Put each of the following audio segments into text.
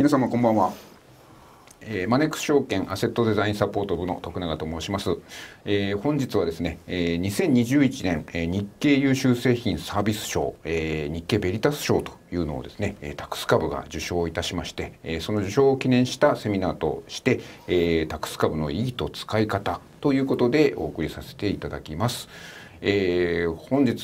皆様こんばんは。マネックス証券アセットデザインサポート部の徳永と申します。本日はですね、2021年、日経優秀製品サービス賞、日経ベリタス賞というのをですね、タクス株が受賞いたしまして、その受賞を記念したセミナーとして、タクス株の意義と使い方ということでお送りさせていただきます。本日、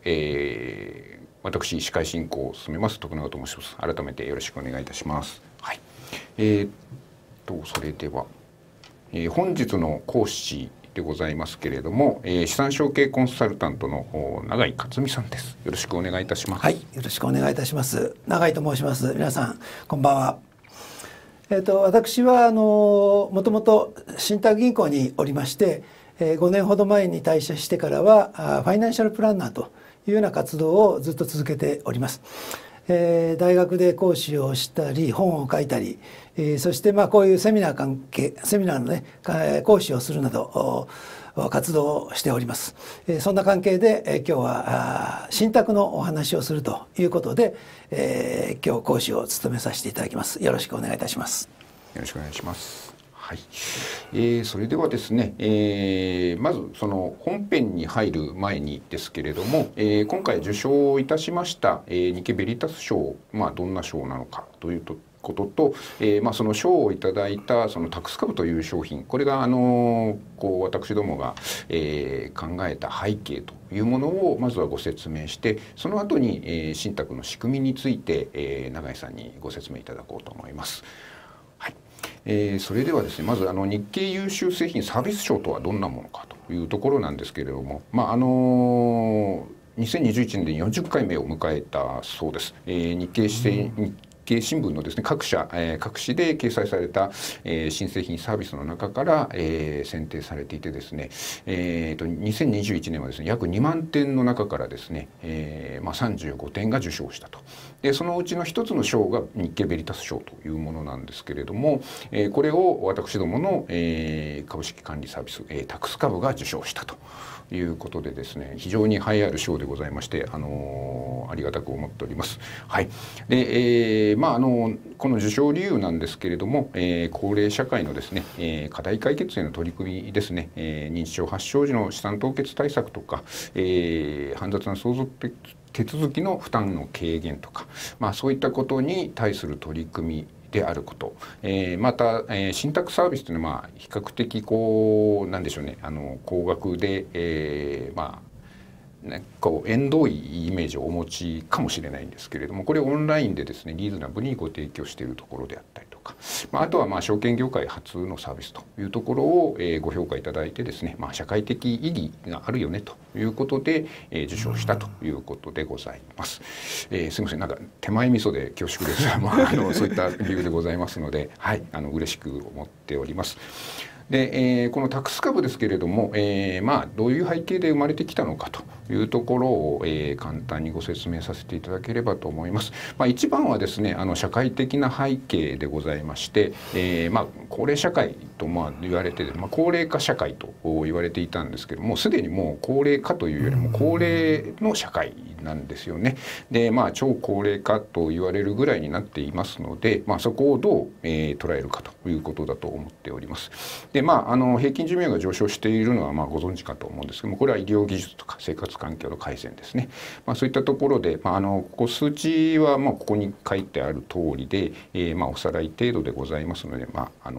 私司会進行を務めます徳永と申します。改めてよろしくお願いいたします。はい。それでは、本日の講師でございますけれども、資産承継コンサルタントの永井克美さんです。よろしくお願いいたします。 はい、よろしくお願いいたします。永井と申します。皆さんこんばんは。私はもともと信託銀行におりまして、5年ほど前に退社してからはファイナンシャルプランナーというような活動をずっと続けております。大学で講師をしたり本を書いたり、そしてこういうセミナーのね講師をするなど活動をしております。そんな関係で今日は信託のお話をするということで、今日講師を務めさせていただきます。よろしくお願いいたします。 よろしくお願いします。はい。それではですね、まずその本編に入る前にですけれども、今回受賞いたしました、日経ベリタス賞、どんな賞なのかということと、その賞をいただいたそのタクス株という商品、これが私どもが、考えた背景というものをまずはご説明して、その後に、信託の仕組みについて、永井さんにご説明いただこうと思います。それではですね、まず日経優秀製品サービス賞とはどんなものかというところなんですけれども、2021年で40回目を迎えたそうです。日経新聞のですね各紙で掲載された、新製品サービスの中から、選定されていてですね、2021年はですね約2万点の中からですね、35点が受賞したと。でそのうちの一つの賞が日経ベリタス賞というものなんですけれども、これを私どもの、株式管理サービス、タクス株が受賞したということでですね、非常に栄えある賞でございまして、ありがたく思っております。はい。で、この受賞理由なんですけれども、高齢社会のですね、課題解決への取り組みですね、認知症発症時の資産凍結対策とか、煩雑な相続手続きの負担の軽減とか、そういったことに対する取り組みであること、また、信託サービスというのは比較的なんでしょうね、高額で、縁遠いイメージをお持ちかもしれないんですけれども、これオンラインでですねリーズナブルにご提供しているところであったりとか、あとは証券業界初のサービスというところを、ご評価いただいてですね、社会的意義があるよねということで、受賞したということでございます。すみません、なんか手前味噌で恐縮ですが、そういった理由でございますので、はい、嬉しく思っております。で、このタクス株ですけれども、どういう背景で生まれてきたのかというところを、簡単にご説明させていただければと思います。一番はですね、社会的な背景でございまして、高齢社会と言われて、高齢化社会と言われていたんですけども、すでにもう高齢化というよりも高齢の社会なんですよね。で、超高齢化と言われるぐらいになっていますので、そこをどう、捉えるかということだと思っております。で、平均寿命が上昇しているのはご存知かと思うんですけども、これは医療技術とか生活環境の改善ですね。そういったところで、ここ数値はここに書いてある通りで、おさらい程度でございますので、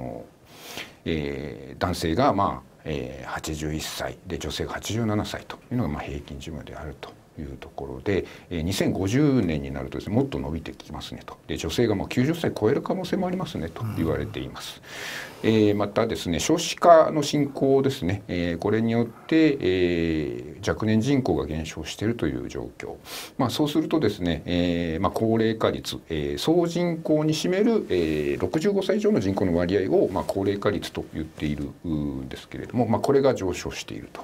男性が81歳で女性が87歳というのが平均寿命であるというところで、2050年になるとですねもっと伸びてきますねと。で女性が90歳超える可能性もありますねと言われています。またですね少子化の進行ですね、これによって、若年人口が減少しているという状況、そうするとですね、高齢化率、総人口に占める、65歳以上の人口の割合を、高齢化率と言っているんですけれども、これが上昇していると。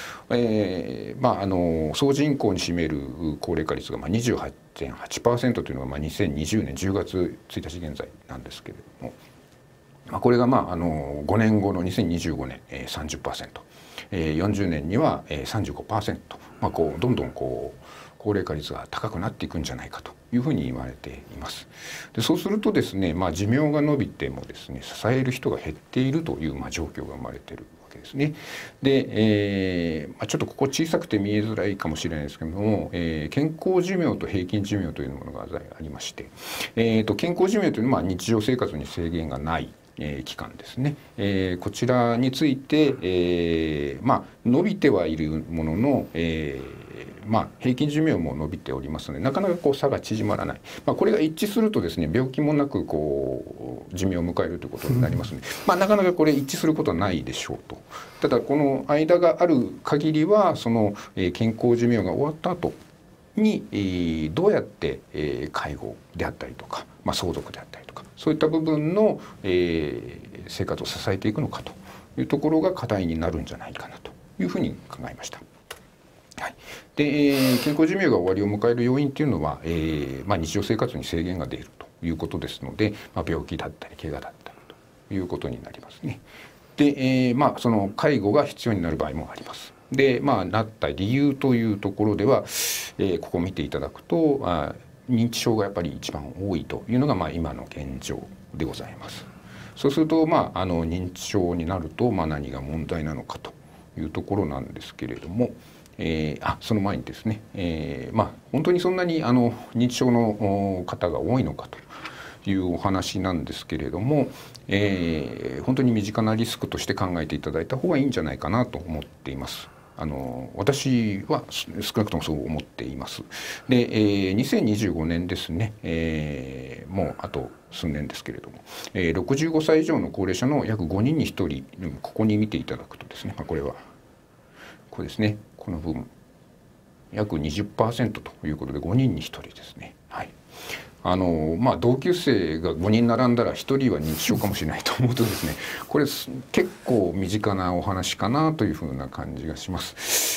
総人口に占める高齢化率が28.8% というのが2020年10月1日現在なんですけれども、これが5年後の2025年 30%、40年には 35% こうどんどんこう高齢化率が高くなっていくんじゃないかというふうに言われています。でそうするとですね、寿命が伸びてもですね支える人が減っているという、状況が生まれているわけですね。で、ちょっとここ小さくて見えづらいかもしれないですけれども、健康寿命と平均寿命というものがありまして、健康寿命というのは日常生活に制限がない期間ですね、こちらについて、伸びてはいるものの、平均寿命も伸びておりますのでなかなかこう差が縮まらない、これが一致するとですね病気もなくこう寿命を迎えるということになりますので、なかなかこれ一致することはないでしょうと。ただこの間がある限りはその健康寿命が終わった後にどうやって介護であったりとか、相続であったりとかそういった部分の生活を支えていくのかというところが課題になるんじゃないかなというふうに考えました。はい、で健康寿命が終わりを迎える要因というのは、日常生活に制限が出るということですので、病気だったり怪我だったりということになりますね。で、その介護が必要になる場合もあります。で、なった理由というところでは、ここを見ていただくと、認知症がやっぱり一番多いというのが、今の現状でございます。そうすると、認知症になると、何が問題なのかというところなんですけれども、その前にですね、本当にそんなに認知症の方が多いのかというお話なんですけれども、本当に身近なリスクとして考えていただいた方がいいんじゃないかなと思っています。私は少なくともそう思っています。で、2025年ですね、もうあと数年ですけれども、65歳以上の高齢者の約5人に1人、ここに見ていただくとですね、これはこれですね、この部分約 20% ということで5人に1人ですね。はい。同級生が5人並んだら1人は認知症かもしれないと思うとですねこれ結構身近なお話かなというふうな感じがします。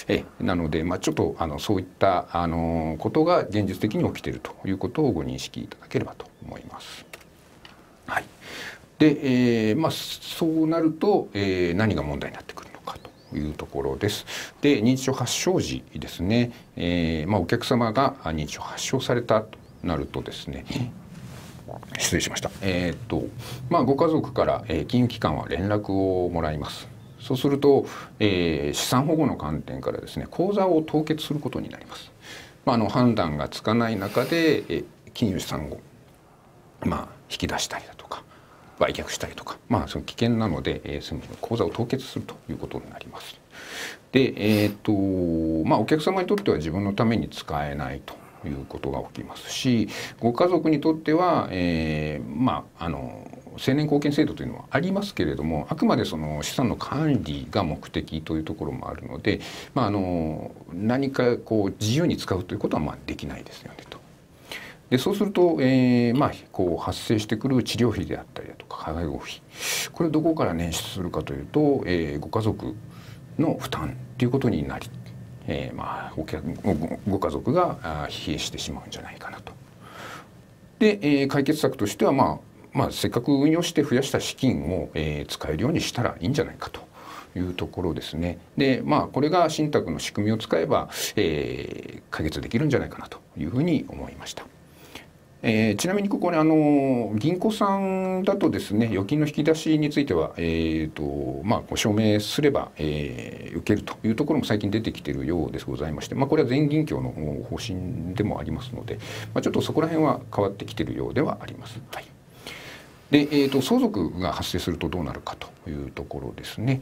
なので、ちょっとそういったことが現実的に起きているということをご認識いただければと思います。はい、で、そうなると、何が問題になってくるのかというところです。で、認知症発症時ですね、お客様が認知症発症されたとなるとですね、失礼しました。ご家族から、金融機関は連絡をもらいます。そうすると、資産保護の観点からですね、口座を凍結することになります。判断がつかない中で、金融資産を引き出したりだとか売却したりとか、その危険なので、その口座を凍結するということになります。で、お客様にとっては自分のために使えないということが起きますし、ご家族にとっては、成年後見制度というのはありますけれども、あくまでその資産の管理が目的というところもあるので、何かこう自由に使うということはできないですよねと。でそうすると、こう発生してくる治療費であったりだとか介護費、これをどこから捻出するかというと、ご家族の負担ということになり、ご家族が疲弊してしまうんじゃないかなと。で、解決策としては、せっかく運用して増やした資金を、使えるようにしたらいいんじゃないかというところですね。で、これが信託の仕組みを使えば、解決できるんじゃないかなというふうに思いました。ちなみにここに銀行さんだとですね、預金の引き出しについては、証明すれば、受けるというところも最近出てきているようでございまして、これは全銀協の方針でもありますので、ちょっとそこら辺は変わってきているようではあります。はい。で、相続が発生するとどうなるかというところですね。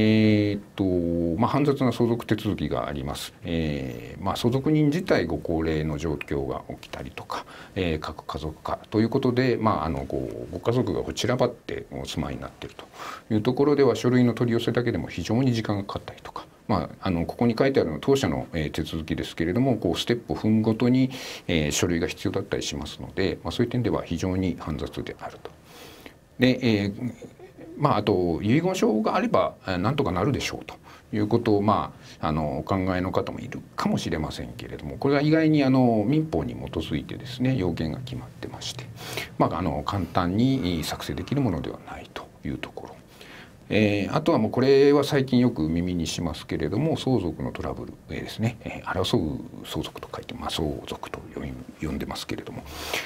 煩雑な相続手続きがあります。相続人自体ご高齢の状況が起きたりとか、核家族化ということで、ご家族が散らばってお住まいになっているというところでは、書類の取り寄せだけでも非常に時間がかかったりとか、ここに書いてあるのは当社の手続きですけれども、ステップを踏むごとに書類が必要だったりしますので、そういう点では非常に煩雑であると。で、あと遺言書があればなんとかなるでしょうということを、お考えの方もいるかもしれませんけれども、これは意外に民法に基づいてですね、要件が決まってまして、簡単に作成できるものではないというところ。 あとはもうこれは最近よく耳にしますけれども、相続のトラブルですね、争う相続と書いて、相続と呼んでますけれども、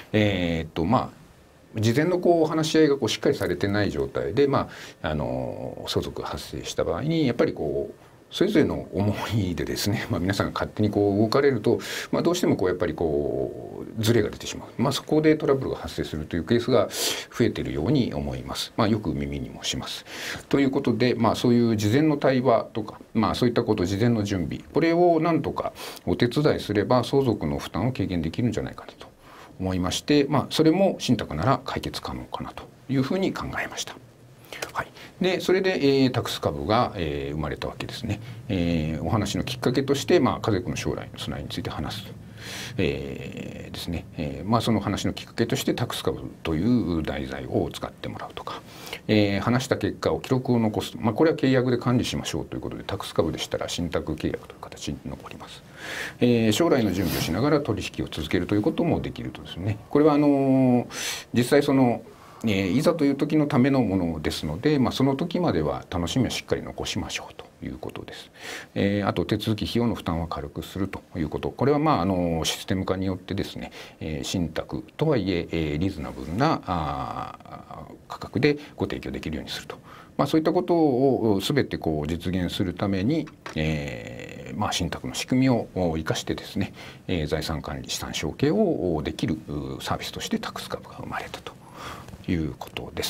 事前の話し合いがしっかりされてない状態で、相続が発生した場合にやっぱりそれぞれの思いでですね、皆さんが勝手に動かれると、どうしてもやっぱりズレが出てしまう、そこでトラブルが発生するというケースが増えているように思います。よく耳にもします。ということで、そういう事前の対話とか、そういったこと、事前の準備、これをなんとかお手伝いすれば相続の負担を軽減できるんじゃないかなと思いまして、それも信託なら解決可能かなというふうに考えました。はい、でそれで、タクス株が、生まれたわけですね。お話のきっかけとして、家族の将来の備えについて話す、ですね。その話のきっかけとしてタクス株という題材を使ってもらうとか、話した結果を記録を残す、これは契約で管理しましょうということで、タクス株でしたら信託契約という形に残ります。将来の準備をしながら取引を続けるということもできるとですね。これは実際いざという時のためのものですので、その時までは楽しみをしっかり残しましょうということです。あと手続き費用の負担は軽くするということ、これはシステム化によってですね、信託とはいえリーズナブルな価格でご提供できるようにすると、そういったことを全て実現するために、信託の仕組みを生かしてですね、財産管理資産承継をできるサービスとしてタクス株が生まれたということです。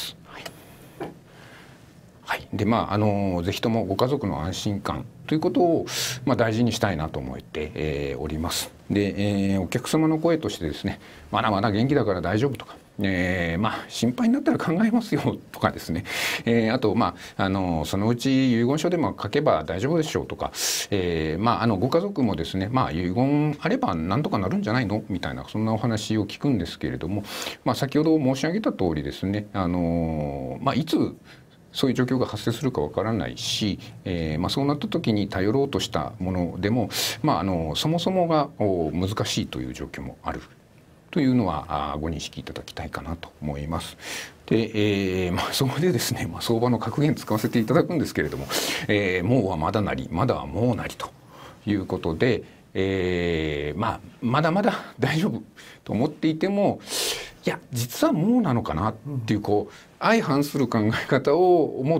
はい、でぜひともご家族の安心感ということを、大事にしたいなと思っております。で、お客様の声としてですね、まだまだ元気だから大丈夫とか、心配になったら考えますよとかですね、あとそのうち遺言書でも書けば大丈夫でしょうとか、ご家族もですね、遺言あればなんとかなるんじゃないのみたいな、そんなお話を聞くんですけれども、先ほど申し上げた通りですね、いつそういう状況が発生するかわからないし、そうなった時に頼ろうとしたものでも、そもそもが難しいという状況もあるというのはご認識いただきたいかなと思います。で、そこでですね、相場の格言使わせていただくんですけれども、もうはまだなり、まだはもうなりということで、まだまだ大丈夫と思っていても、いや実はもうなのかなっていう相反する考え方を持って、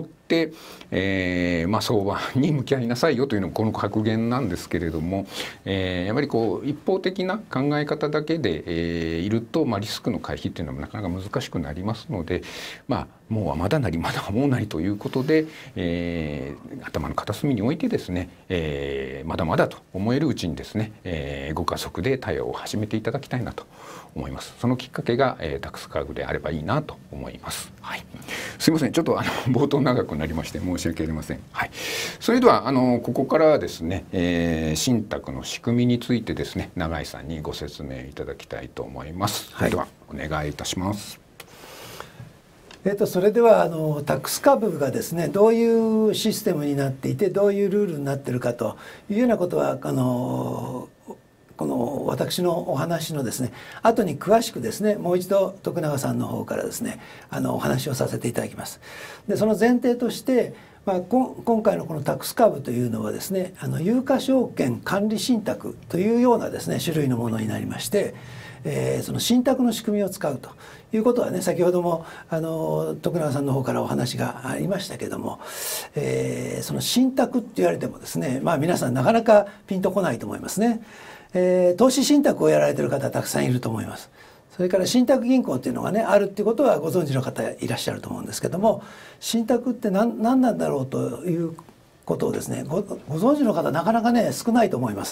相場に向き合いなさいよというのもこの格言なんですけれども、やっぱり一方的な考え方だけで、いると、リスクの回避っていうのはなかなか難しくなりますので、もうはまだなりまだはもうなりということで、頭の片隅に置いてですね、まだまだと思えるうちにですね、ご家族で対応を始めていただきたいなと思います。そのきっかけが、タクス株であればいいなと思います。はい、すいません、ちょっと冒頭長くなりまして申し訳ありません。はい、それではここからはですね、信託の仕組みについてですね、永井さんにご説明いただきたいと思います。はい、ではお願いいたします。 それではタクス株がですね、どういうシステムになっていて、どういうルールになっているかというようなことはこの私のお話のですね後に詳しくですね、もう一度徳永さんの方からですねお話をさせていただきます。でその前提として、今回のこのタクス株というのはですね、有価証券管理信託というようなですね種類のものになりまして、その信託の仕組みを使うということはね、先ほども徳永さんの方からお話がありましたけども、その信託って言われてもですね、皆さんなかなかピンとこないと思いますね。投資信託をやられている方たくさんいると思います。それから信託銀行っていうのがねあるっていうことはご存知の方いらっしゃると思うんですけども、信託って何なんだろうということをですね ご存知の方なかなかね少ないと思います。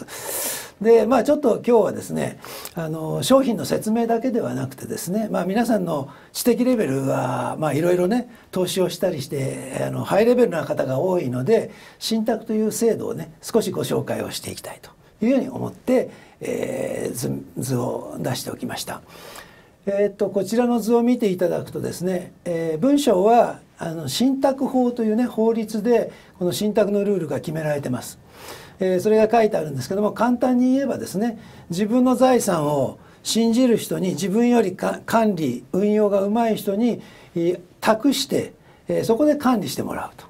でちょっと今日はですね商品の説明だけではなくてですね、皆さんの知的レベルはいろいろね投資をしたりしてハイレベルな方が多いので、信託という制度をね少しご紹介をしていきたいというように思って、図を出しておきました。こちらの図を見ていただくとですね、文章は信託法というね法律でこの信託のルールが決められてます。それが書いてあるんですけども、簡単に言えばですね、自分の財産を信じる人に、自分より管理運用がうまい人に託して、そこで管理してもらうと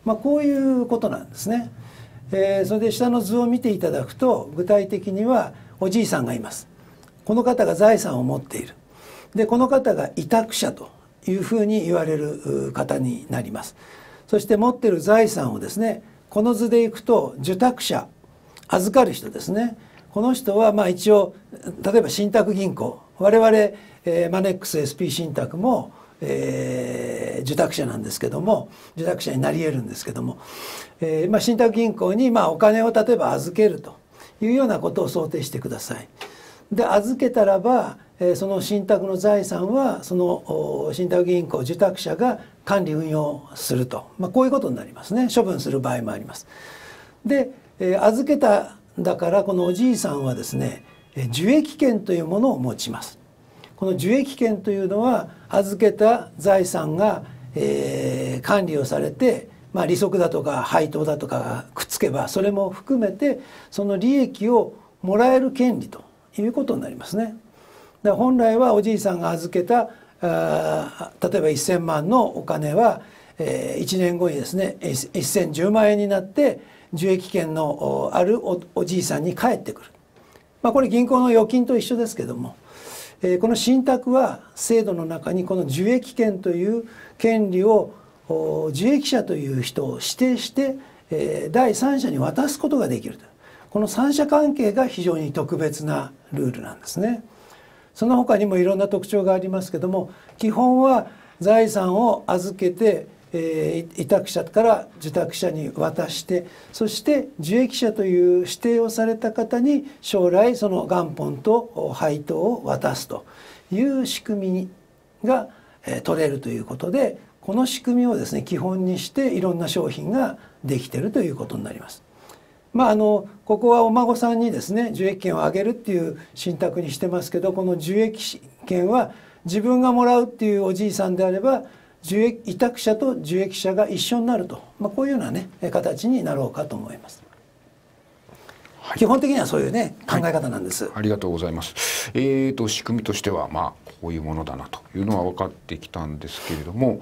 こういうことなんですね。それで下の図を見ていただくと、具体的にはおじいさんがいます。この方が財産を持っている。でこの方が委託者というふうに言われる方になります。そして持っている財産をですね、この図でいくと受託者、預かる人ですね。この人は一応例えば信託銀行、我々、マネックス SP 信託も、受託者なんですけども、受託者になり得るんですけども、信託銀行にお金を例えば預けるというようなことを想定してください。で預けたらば、その信託の財産はその信託銀行受託者が管理運用すると、こういうことになりますね。処分する場合もあります。で、預けただからこのおじいさんはですね、受益権というものを持ちます。この受益権というのは預けた財産が、管理をされて、利息だとか配当だとかがくっつけばそれも含めてその利益をもらえる権利ということになりますね。だから本来はおじいさんが預けた例えば1000万のお金は、1年後にですね1010万円になって受益権のあるおじいさんに返ってくる。これ銀行の預金と一緒ですけども、この信託は制度の中にこの受益権という権利を受益者という人を指定して、第三者に渡すことができると。この三者関係が非常に特別なルールなんですね。その他にもいろんな特徴がありますけども、基本は財産を預けて、委託者から受託者に渡して、そして受益者という指定をされた方に将来その元本と配当を渡すという仕組みが取れるということで、この仕組みをですね基本にしていろんな商品ができているということになります。ここはお孫さんにですね受益権をあげるっていう信託にしてますけど、この受益権は自分がもらうっていうおじいさんであれば委託者と受益者が一緒になると、こういうようなね形になろうかと思います。はい、基本的にはそういうね考え方なんです。 はい、ありがとうございます。仕組みとしてはこういうものだなというのは分かってきたんですけれども、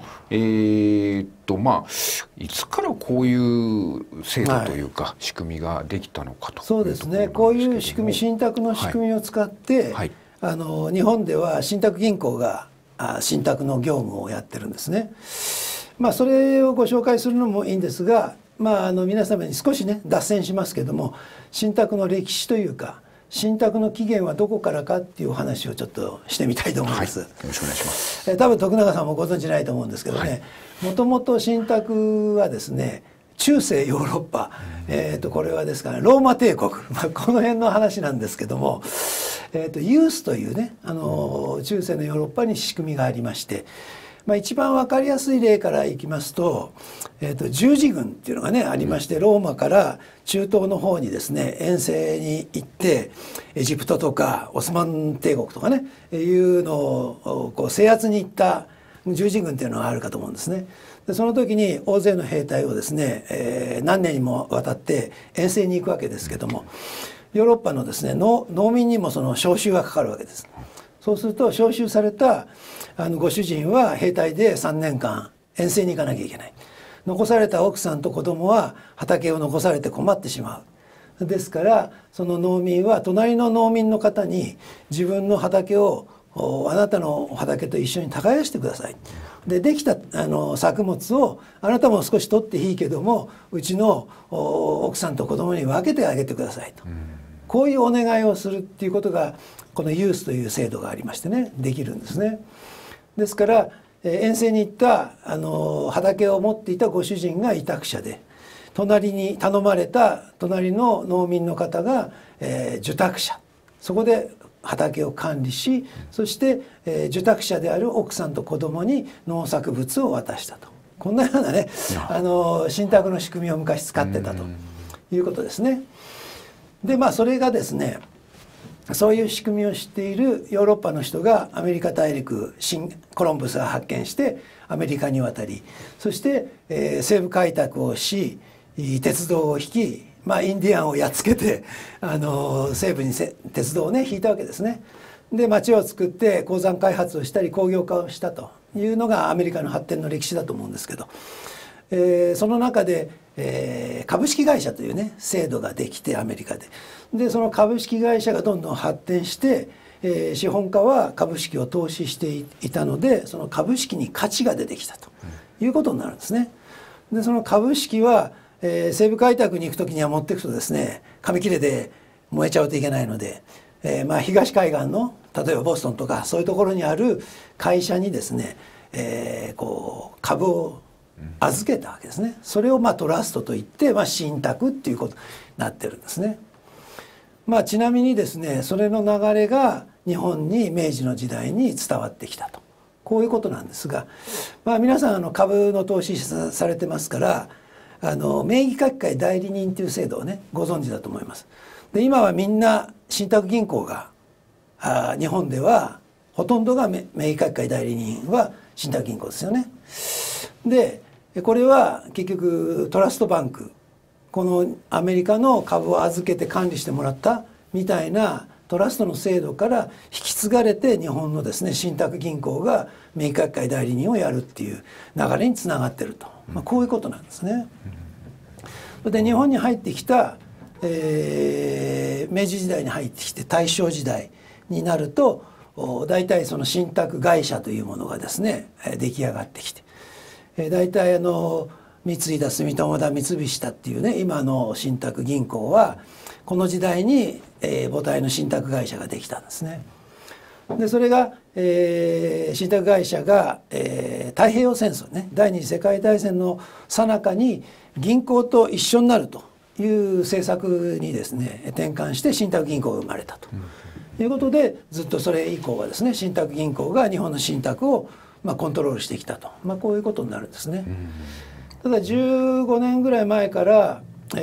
いつからこういう制度というか仕組みができたのかというところなんですけれども。 そうですね。こういう仕組み、信託の仕組みを使って、日本では信託銀行が信託の業務をやってるんですね。それをご紹介するのもいいんですが、皆様に少しね脱線しますけども、信託の歴史というか信託の起源はどこからかっていうお話をちょっとしてみたいと思います。 よろしくお願いします。 多分徳永さんもご存じないと思うんですけどね、もともと信託はですね中世ヨーロッパ、これはですからローマ帝国、この辺の話なんですけども、ユースというね中世のヨーロッパに仕組みがありまして、一番分かりやすい例からいきますと、十字軍っていうのがねありまして、ローマから中東の方にですね遠征に行ってエジプトとかオスマン帝国とかねいうのをこう制圧に行った十字軍っていうのがあるかと思うんですね。でその時に大勢の兵隊をですね、何年にもわたって遠征に行くわけですけども、ヨーロッパのですね農民にもその召集がかかるわけです。そうすると召集されたご主人は兵隊で3年間遠征に行かなきゃいけない。残された奥さんと子供は畑を残されて困ってしまう。ですからその農民は隣の農民の方に自分の畑をあなたの畑と一緒に耕してください。できた作物をあなたも少し取っていいけどもうちの奥さんと子供に分けてあげてくださいと、こういうお願いをするっていうことがこのユースという制度がありましてねできるんですね。ですから遠征に行った畑を持っていたご主人が委託者で、隣に頼まれた隣の農民の方が、受託者、そこで畑を管理し、そして、受託者である奥さんと子供に農作物を渡したと、こんなようなね信託の仕組みを昔使ってたということですね。でそれがですねそういう仕組みを知っているヨーロッパの人がアメリカ大陸コロンブスが発見してアメリカに渡り、そして、西部開拓をし鉄道を引き、インディアンをやっつけて西部に鉄道をね引いたわけですね。で町を作って鉱山開発をしたり工業化をしたというのがアメリカの発展の歴史だと思うんですけど、 その中で、株式会社というね制度ができてアメリカでその株式会社がどんどん発展して、資本家は株式を投資していたのでその株式に価値が出てきたということになるんですね。でその株式は、西部開拓に行く時には持っていくとですね紙切れで燃えちゃうといけないので、東海岸の例えばボストンとかそういうところにある会社にですね、株を預けたわけですね。それをトラストといって、信託っていうことになってるんですね。ちなみにですねそれの流れが日本に明治の時代に伝わってきたとこういうことなんですが、皆さん株の投資されてますから名義書き換え代理人という制度をねご存知だと思います。で今はみんな信託銀行が日本ではほとんどが名義書き換え代理人は信託銀行ですよね。でこれは結局トラストバンクこのアメリカの株を預けて管理してもらったみたいなトラストの制度から引き継がれて日本のですね信託銀行が名義書き換え代理人をやるっていう流れにつながってると、こういうことなんですね。で日本に入ってきた、明治時代に入ってきて大正時代になると大体その信託会社というものがですね出来上がってきて、大体三井だ住友だ三菱だっていうね今の信託銀行はこの時代に母体の信託会社ができたんですね。でそれが、信託会社が、太平洋戦争ね第二次世界大戦の最中に銀行と一緒になるという政策にですね転換して信託銀行が生まれたということでずっとそれ以降はですね信託銀行が日本の信託をコントロールしてきたと、こういうことになるんですね。ただ15年ぐらい前から、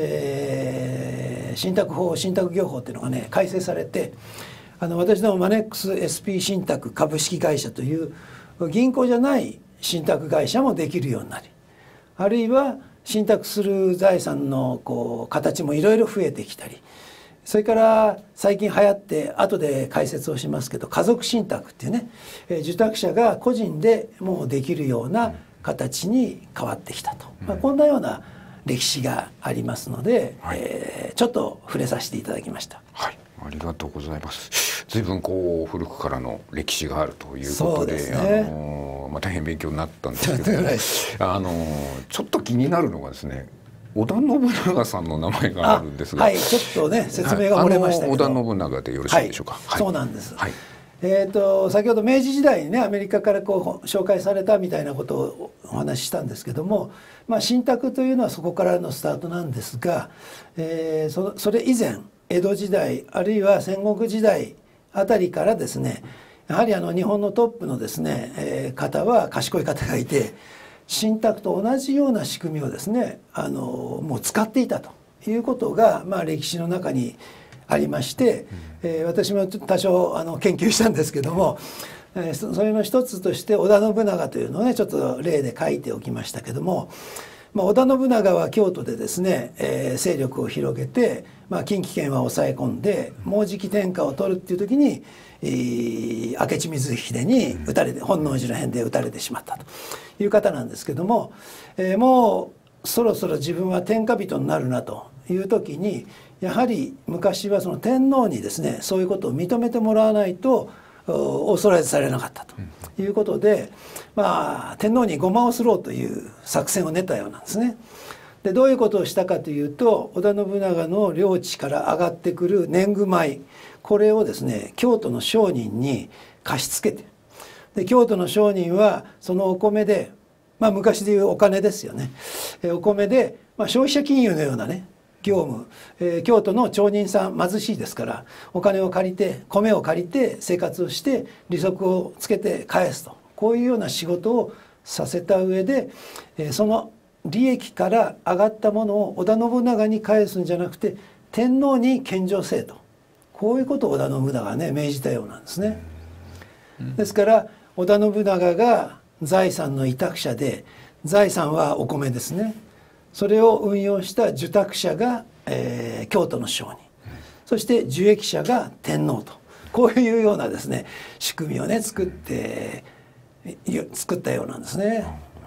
信託法信託業法っていうのがね改正されて私どもマネックス SP 信託株式会社という銀行じゃない信託会社もできるようになりあるいは信託する財産の形もいろいろ増えてきたりそれから最近流行って後で解説をしますけど家族信託っていうね受託者が個人でもうできるような形に変わってきたと、こんなような歴史がありますので、ちょっと触れさせていただきました。 はい、ありがとうございます。随分古くからの歴史があるということで、大変勉強になったんですけど、ちょっと気になるのがですね織田信長さんの名前があるんですが、 ちょっとね説明が漏れましたけど、 織田信長でよろしいでしょうか。 そうなんです。先ほど明治時代にねアメリカから紹介されたみたいなことをお話ししたんですけども、信託というのはそこからのスタートなんですが、それ以前江戸時代あるいは戦国時代あたりからですねやはり日本のトップのですね、方は賢い方がいて信託と同じような仕組みをですねもう使っていたということが、歴史の中にありまして、私も多少研究したんですけども、それの一つとして織田信長というのをねちょっと例で書いておきましたけども、織田信長は京都でですね、勢力を広げて、近畿圏は抑え込んでもうじき天下を取るっていう時に、明智光秀に討たれて本能寺の変で討たれてしまったという方なんですけども、もうそろそろ自分は天下人になるなという時にやはり昔はその天皇にですねそういうことを認めてもらわないとオーソライズされなかったということで、天皇にごまをすろうという作戦を練ったようなんですね。でどういうことをしたかというと織田信長の領地から上がってくる年貢米これをですね京都の商人に貸し付けてで京都の商人はそのお米で、昔でいうお金ですよね、お米で、消費者金融のようなね業務、京都の町人さん貧しいですからお金を借りて米を借りて生活をして利息をつけて返すとこういうような仕事をさせた上で、その利益から上がったものを織田信長に返すんじゃなくて天皇に献上せえとこういうことを織田信長がね命じたようなんですね。ですから織田信長が財産の委託者で財産はお米ですね。それを運用した受託者が、京都の商人そして受益者が天皇とこういうようなですね仕組みをね作ったようなんですね。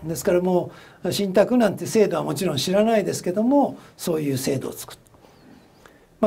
ですからもう信託なんて制度はもちろん知らないですけども、そういう制度を作った。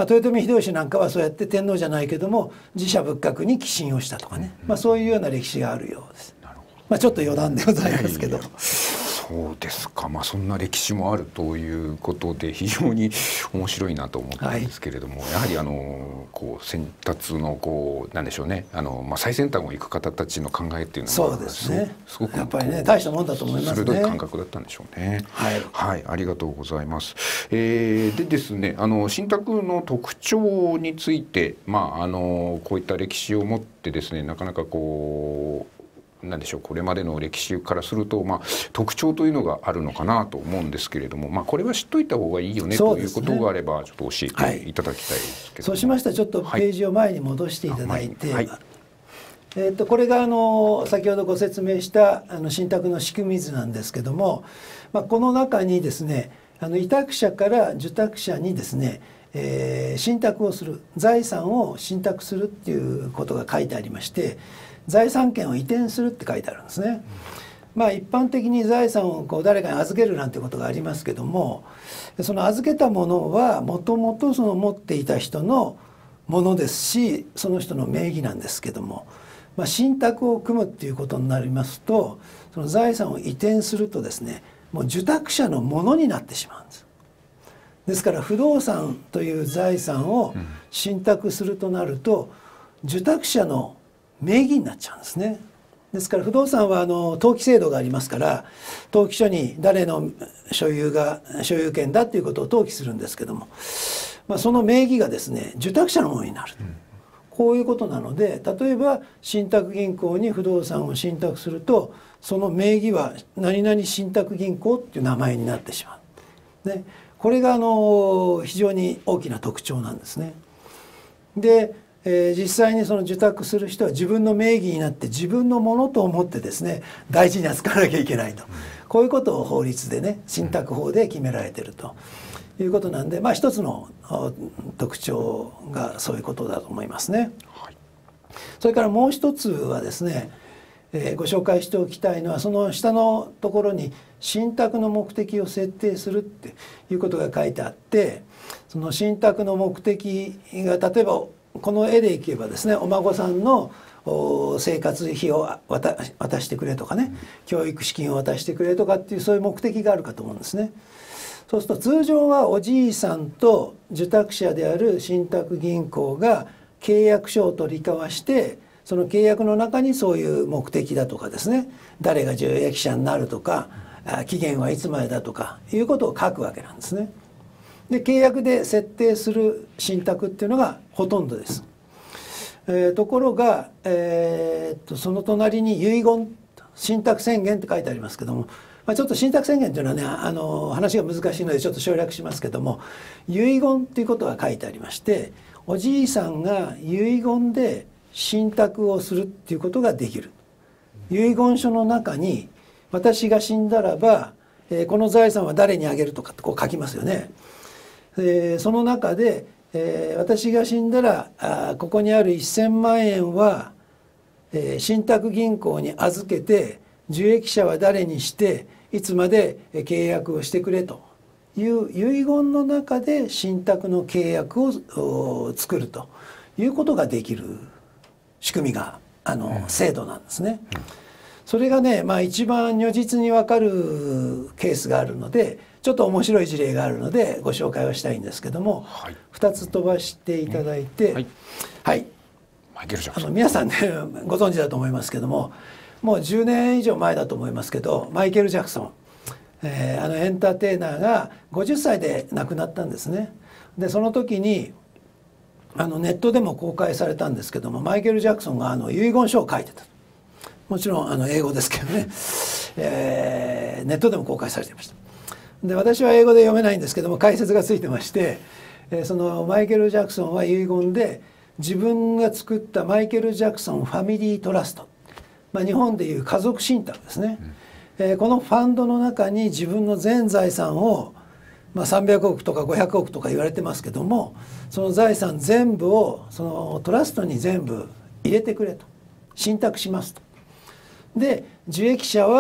豊臣秀吉なんかはそうやって天皇じゃないけども寺社仏閣に寄進をしたとかね、そういうような歴史があるようです。ちょっと余談でございますけど。 そうですか。そんな歴史もあるということで非常に面白いなと思ったんですけれども、やはり先達のなんでしょうね、最先端を行く方たちの考えっていうのはそうですね、 すごくやっぱりね大したもんだと思いますね。 鋭い感覚だったんでしょうね。はい、ありがとうございます。でですね、信託の特徴について、こういった歴史を持ってですね、なかなかなんでしょう、これまでの歴史からすると、特徴というのがあるのかなと思うんですけれども、これは知っといた方がいいよねということがあればちょっと教えていただきたいですけども。 そうしましたらちょっとページを前に戻していただいて、これが先ほどご説明した信託の仕組み図なんですけども、この中にですね、委託者から受託者にですね、信託をする、財産を信託するっていうことが書いてありまして、財産権を移転するって書いてあるんですね。一般的に財産を誰かに預けるなんてことがありますけども、その預けたものはもともとその持っていた人のものですし、その人の名義なんですけども、信託を組むっていうことになりますと、その財産を移転するとですね、もう受託者のものになってしまうんです。ですから不動産という財産を信託するとなると、受託者の名義になっちゃうんですね。ですから不動産は登記制度がありますから、登記書に誰の所有権だということを登記するんですけども、その名義がですね受託者のものになる、こういうことなので、例えば信託銀行に不動産を信託すると、その名義は何々信託銀行っていう名前になってしまう。でこれが非常に大きな特徴なんですね。で実際にその受託する人は自分の名義になって自分のものと思ってですね大事に扱わなきゃいけないと、こういうことを法律でね、信託法で決められているということなんで、一つの特徴がそういうことだと思いますね。それからもう一つはですね、ご紹介しておきたいのは、その下のところに信託の目的を設定するっていうことが書いてあって、その信託の目的が例えばこの絵でいけばですね、お孫さんの生活費を渡してくれとかね、教育資金を渡してくれとかっていう、そういう目的があるかと思うんですね。そうすると通常はおじいさんと受託者である信託銀行が契約書を取り交わして、その契約の中にそういう目的だとかですね、誰が受益者になるとか、期限はいつまでだとかいうことを書くわけなんですね。で契約で設定する信託っていうのがほとんどです。ところが、その隣に遺言信託宣言って書いてありますけども、ちょっと信託宣言というのはね、話が難しいのでちょっと省略しますけども、遺言っていうことが書いてありまして、おじいさんが遺言で信託をするっていうことができる。遺言書の中に私が死んだらば、この財産は誰にあげるとかってこう書きますよね。その中で、私が死んだらここにある1000万円は、信託銀行に預けて受益者は誰にしていつまで契約をしてくれという遺言の中で信託の契約を作るということができる仕組みが制度なんですね。それがね、一番如実に分かるケースがあるので、ちょっと面白い事例があるのでご紹介をしたいんですけども、2つ飛ばしていただいて、マイケル・ジャクソン、皆さんねご存知だと思いますけども、もう10年以上前だと思いますけど、マイケル・ジャクソン、エンターテイナーが50歳で亡くなったんですね。でその時にネットでも公開されたんですけども、マイケル・ジャクソンが遺言書を書いてた。もちろん英語ですけどね、ネットでも公開されていました。で私は英語で読めないんですけども、解説がついてまして、そのマイケル・ジャクソンは遺言で自分が作ったマイケル・ジャクソンファミリートラスト、日本でいう家族信託ですね、このファンドの中に自分の全財産を、300億とか500億とか言われてますけども、その財産全部をそのトラストに全部入れてくれと、信託しますと。で受益者は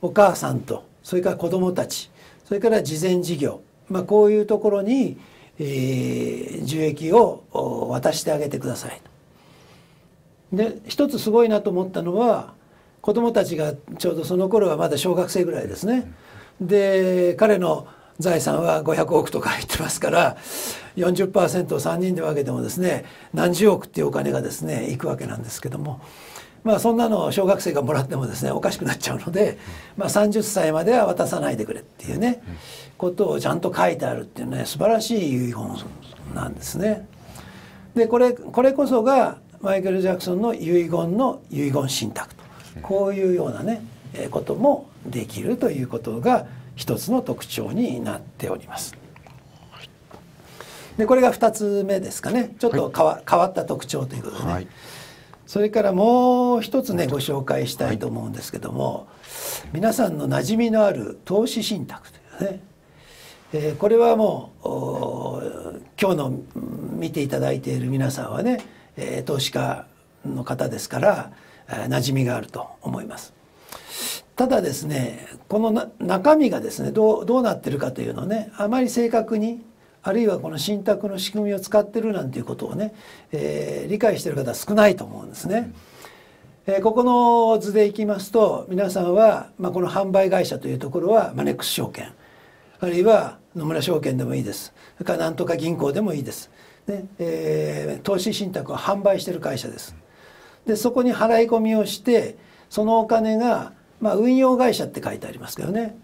お母さんとそれから子どもたち、それから慈善事業、こういうところに、受益を渡してあげてくださいと。で一つすごいなと思ったのは、子どもたちがちょうどその頃はまだ小学生ぐらいですね。で彼の財産は500億とか入ってますから、40% を3人で分けてもですね、何十億っていうお金がですねいくわけなんですけども、そんなのを小学生がもらってもですねおかしくなっちゃうので、30歳までは渡さないでくれっていうねことをちゃんと書いてあるっていうね、素晴らしい遺言なんですね。でこれこそがマイケル・ジャクソンの遺言の遺言信託と、こういうようなねこともできるということが一つの特徴になっております。でこれが2つ目ですかね。ちょっと変わった特徴ということでね、それからもう一つねご紹介したいと思うんですけども、皆さんの馴染みのある投資信託というね、これはもう今日の見ていただいている皆さんはね、投資家の方ですから馴染みがあると思います。ただですね、この中身がですねどうなってるかというのをね、あまり正確に、あるいはこの信託の仕組みを使ってるなんていうことをね、理解している方は少ないと思うんですね。ここの図でいきますと、皆さんは、この販売会社というところはマネックス証券、あるいは野村証券でもいいです。それからなんとか銀行でもいいです。ね、投資信託を販売している会社です。でそこに払い込みをして、そのお金が、運用会社って書いてありますけどね、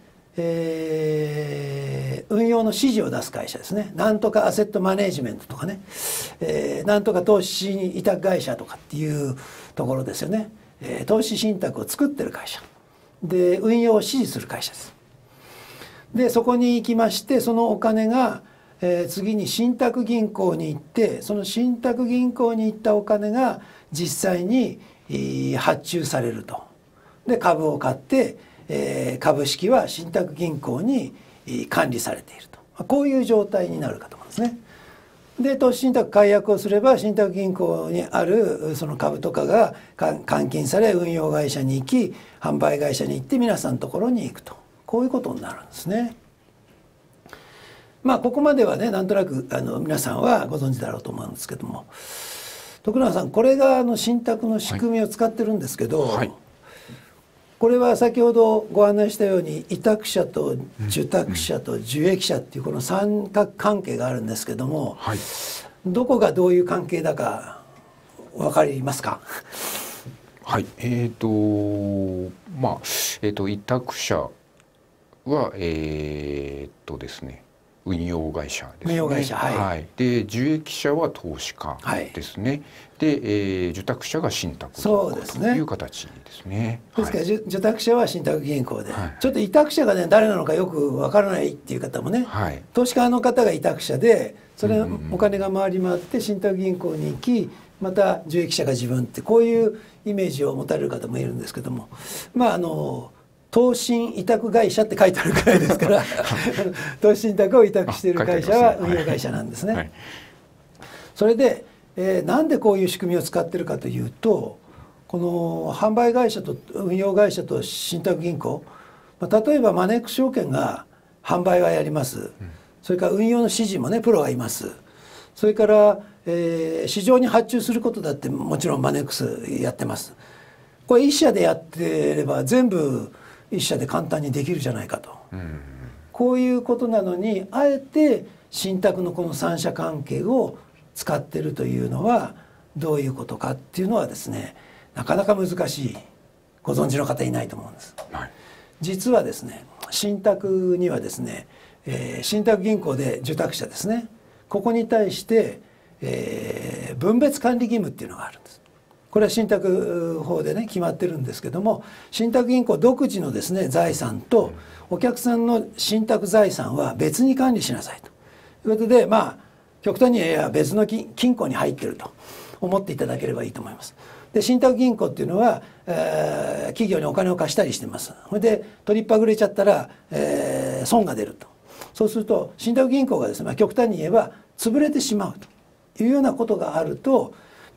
運用の指示を出す会社ですね。なんとかアセットマネジメントとかね、なんとか投資委託会社とかっていうところですよね。投資信託を作ってる会社で、運用を指示する会社です。でそこに行きまして、そのお金が、次に信託銀行に行って、その信託銀行に行ったお金が実際に発注されると。で株を買って、株式は信託銀行に管理されていると、こういう状態になるかと思うんですね。で投資信託解約をすれば、信託銀行にあるその株とかが換金され、運用会社に行き、販売会社に行って皆さんのところに行くと、こういうことになるんですね。ここまではねなんとなく皆さんはご存知だろうと思うんですけども、徳永さん、これが信託の仕組みを使ってるんですけど、これは先ほどご案内したように委託者と受託者と受益者っていうこの三角関係があるんですけども、どこがどういう関係だか分かりますか？ はい、委託者はですね、運用会社ですね。 運用会社、 で受益者は投資家ですね。で、受託者が信託銀行という形ですね。 ですから、受託者は信託銀行で、ちょっと委託者がね誰なのかよくわからないっていう方もね、投資家の方が委託者で、それお金が回り回って信託銀行に行き、また受益者が自分って、こういうイメージを持たれる方もいるんですけども、投信委託会社って書いてあるくらいですから投資信託を委託している会社は運用会社なんですね。それで、なんでこういう仕組みを使ってるかというと、この販売会社と運用会社と信託銀行、例えばマネックス証券が販売はやります。それから運用の指示もねプロがいます。それから、市場に発注することだってもちろんマネックスやってます。これ一社でやってれば全部一社で簡単にできるじゃないかと、こういうことなのに、あえて信託のこの三者関係を使ってるというのはどういうことかっていうのはですね、なかなか難しい。ご存知の方いないと思うんです。実はですね、信託にはですね、信託銀行で受託者ですね、ここに対して、分別管理義務っていうのがあるんです。これは信託法でね決まってるんですけども、信託銀行独自のですね財産とお客さんの信託財産は別に管理しなさいということで、極端に言えば別の金庫に入っていると思っていただければいいと思います。で信託銀行っていうのは、企業にお金を貸したりしてます。それで取りっぱぐれちゃったら、損が出ると。そうすると信託銀行がですね、極端に言えば潰れてしまうというようなことがあると、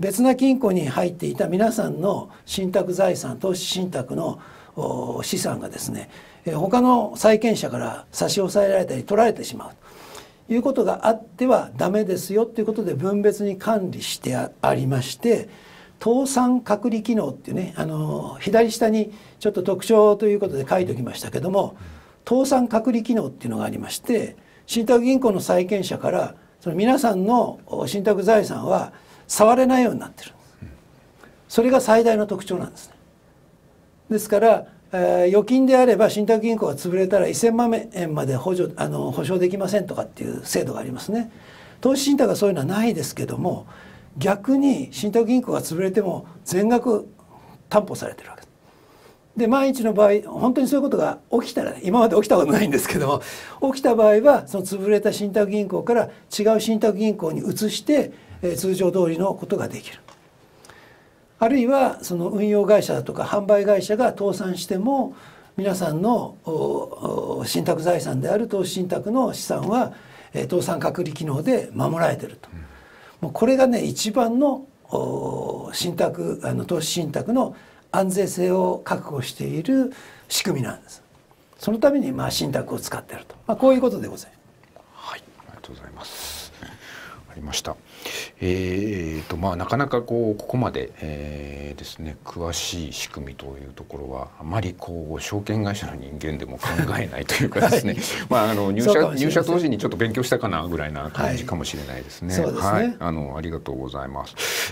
別な金庫に入っていた皆さんの信託財産、投資信託の資産がですね、他の債権者から差し押さえられたり取られてしまうということがあってはダメですよということで分別に管理してありまして、倒産隔離機能っていうね、左下にちょっと特徴ということで書いておきましたけども、倒産隔離機能っていうのがありまして、信託銀行の債権者からその皆さんの信託財産は触れないようになってる。それが最大の特徴なんですね。ですから、預金であれば信託銀行が潰れたら1000万円まで保証できませんとかっていう制度がありますね。投資信託はそういうのはないですけども、逆に信託銀行が潰れても全額担保されてるわけです。で、万一の場合本当にそういうことが起きたら、今まで起きたことないんですけども、起きた場合はその潰れた信託銀行から違う信託銀行に移して、通常通りのことができる。あるいはその運用会社だとか販売会社が倒産しても、皆さんの信託財産である投資信託の資産は倒産隔離機能で守られていると。もうこれがね、一番の投資信託の安全性を確保している仕組みなんです。そのために信託を使っていると、こういうことでございます。 はい、ありがとうございます。ありました。なかなかここまで、ですね、詳しい仕組みというところはあまり証券会社の人間でも考えないというかですね、はい、入社当時にちょっと勉強したかなぐらいな感じかもしれないですね。 そうですね。はい、 ありがとうございます。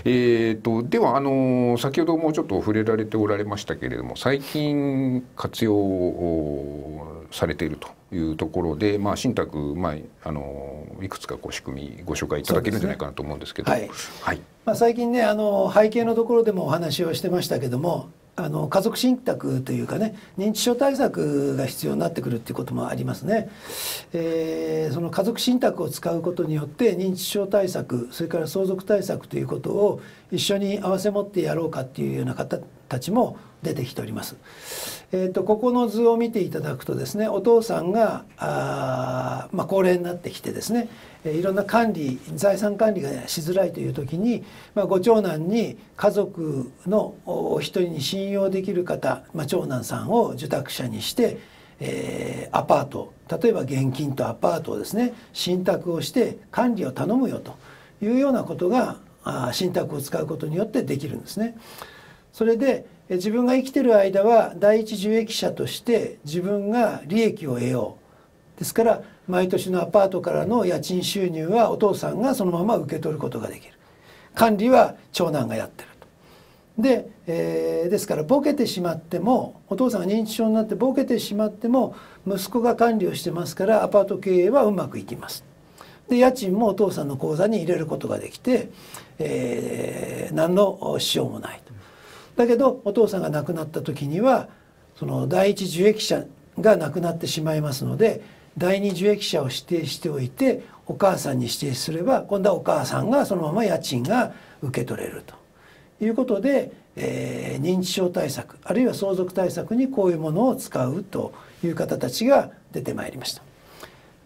では先ほどもちょっと触れられておられましたけれども、最近活用されているというところで、信託、いくつか仕組みご紹介いただけるんじゃないかなと思うんですけど、はいはい、 最近ね、背景のところでもお話をしてましたけども、家族信託というかね、認知症対策が必要になってくるっていうこともありますね。その家族信託を使うことによって認知症対策、それから相続対策ということを一緒に合わせ持ってやろうかっていうような方たちも出てきております。ここの図を見ていただくとですね、お父さんが高齢になってきてですね、いろんな財産管理がしづらいという時に、ご長男に家族のお一人に信用できる方、長男さんを受託者にして、アパート、例えば現金とアパートをですね、信託をして管理を頼むよというようなことが信託を使うことによってできるんですね。それで自分が生きている間は第一受益者として自分が利益を得よう。ですから毎年のアパートからの家賃収入はお父さんがそのまま受け取ることができる。管理は長男がやってると。ですからボケてしまっても、お父さんが認知症になってボケてしまっても息子が管理をしてますから、アパート経営はうまくいきます。で、家賃もお父さんの口座に入れることができて、何の支障もないと。だけどお父さんが亡くなった時にはその第一受益者が亡くなってしまいますので、第二受益者を指定しておいてお母さんに指定すれば、今度はお母さんがそのまま家賃が受け取れるということで、認知症対策あるいは相続対策にこういうものを使うという方たちが出てまいりました。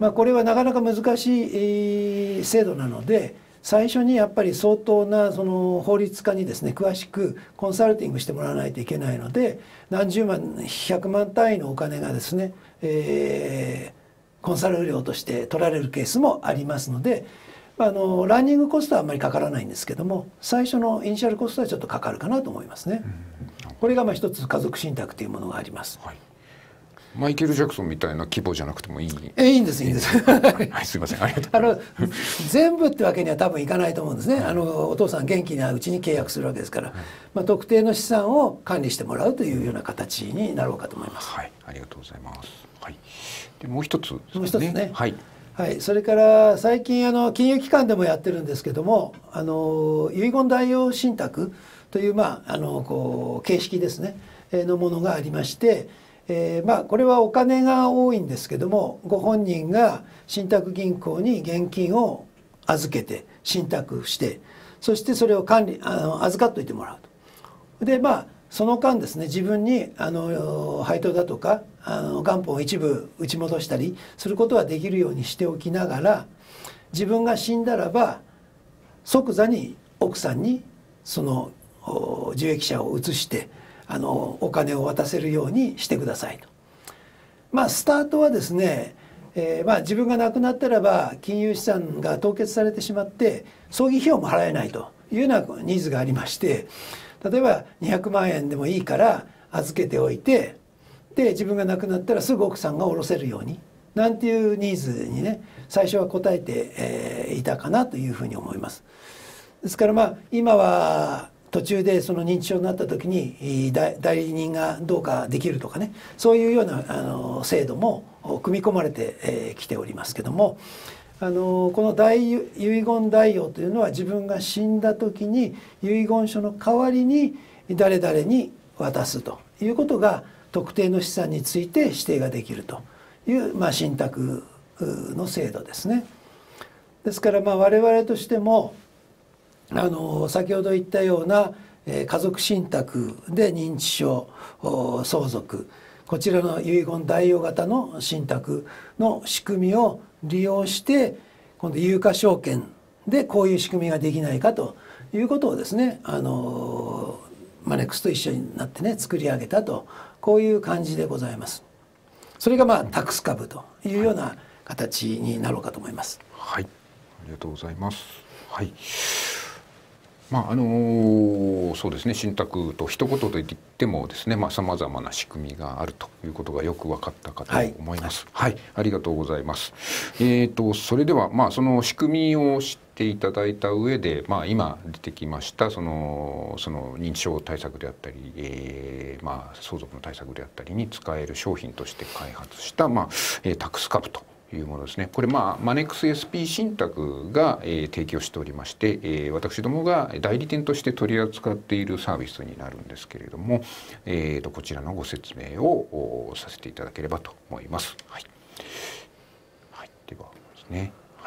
これはなかなか難しい制度なので、最初にやっぱり相当なその法律家にですね、詳しくコンサルティングしてもらわないといけないので、何十万100万単位のお金がですね、コンサル料として取られるケースもありますので、ランニングコストはあんまりかからないんですけども、最初のイニシャルコストはちょっとかかるかなと思いますね。これが一つ家族信託というものがあります。はい、 マイケル・ジャクソンみたいな規模じゃなくてもいい？ いいんです、いいんです。 はい、すいません、ありがとうございます。 全部ってわけには多分いかないと思うんですね。お父さん元気なうちに契約するわけですから、特定の資産を管理してもらうというような形になろうかと思います。 はい、ありがとうございます。はい。でもう一つですね。 もう一つね。 はい。 はい、それから最近金融機関でもやってるんですけども、遺言代用信託という形式ですねのものがありまして。これはお金が多いんですけども、ご本人が信託銀行に現金を預けて信託して、そしてそれを預かっといてもらうと。でその間ですね、自分に配当だとか元本を一部打ち戻したりすることはできるようにしておきながら、自分が死んだらば即座に奥さんにその受益者を移してお金を渡せるようにしてくださいと。スタートはですね、自分が亡くなったらば金融資産が凍結されてしまって葬儀費用も払えないというようなニーズがありまして、例えば200万円でもいいから預けておいて、で自分が亡くなったらすぐ奥さんが下ろせるようになんていうニーズにね、最初は応えていたかなというふうに思います。ですから今は途中でその認知症になった時に代理人がどうかできるとかね、そういうような制度も組み込まれてきておりますけども、この遺言代用というのは自分が死んだ時に遺言書の代わりに誰々に渡すということが特定の資産について指定ができるという信託の制度ですね。ですから我々としても先ほど言ったような家族信託で認知症相続、こちらの遺言代用型の信託の仕組みを利用して今度有価証券でこういう仕組みができないかということをですねマネックスと一緒になってね作り上げたと、こういう感じでございます。それがタクス株というような形になろうかと思います。 はい、ありがとうございます。はい。そうですね、信託と一言で言ってもですね、さまざまな仕組みがあるということがよく分かったかと思います。はい、ありがとうございます。それではその仕組みを知っていただいた上で、今出てきましたその認知症対策であったり、相続の対策であったりに使える商品として開発した、タクス株というものですね。これマネックス SP 信託が、提供しておりまして、私どもが代理店として取り扱っているサービスになるんですけれども、こちらのご説明をさせていただければと思います。はい。はい、ではですね。はい。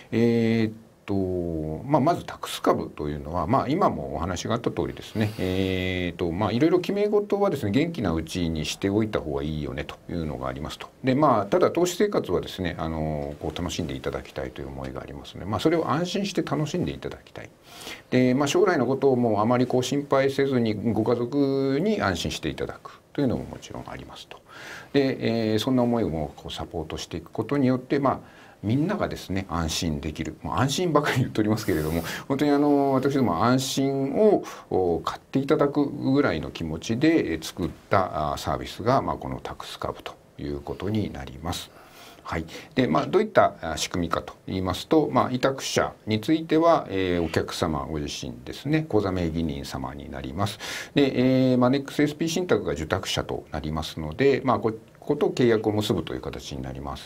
まずタクス株というのは、今もお話があった通りですね、いろいろ決め事はですね元気なうちにしておいた方がいいよねというのがありますと。でただ投資生活はですね楽しんでいただきたいという思いがありますので、それを安心して楽しんでいただきたい。で、将来のことをもうあまり心配せずにご家族に安心していただくというのももちろんありますと。で、そんな思いをサポートしていくことによってみんながですね安心できる、安心ばかり言っておりますけれども、本当に私ども安心を買っていただくぐらいの気持ちで作ったサービスが、このタクス株ということになります。はい。で、どういった仕組みかと言いますと、委託者については、お客様ご自身ですね、口座名義人様になります。で、マネックス SP 信託が受託者となりますので、こと契約を結ぶという形になります。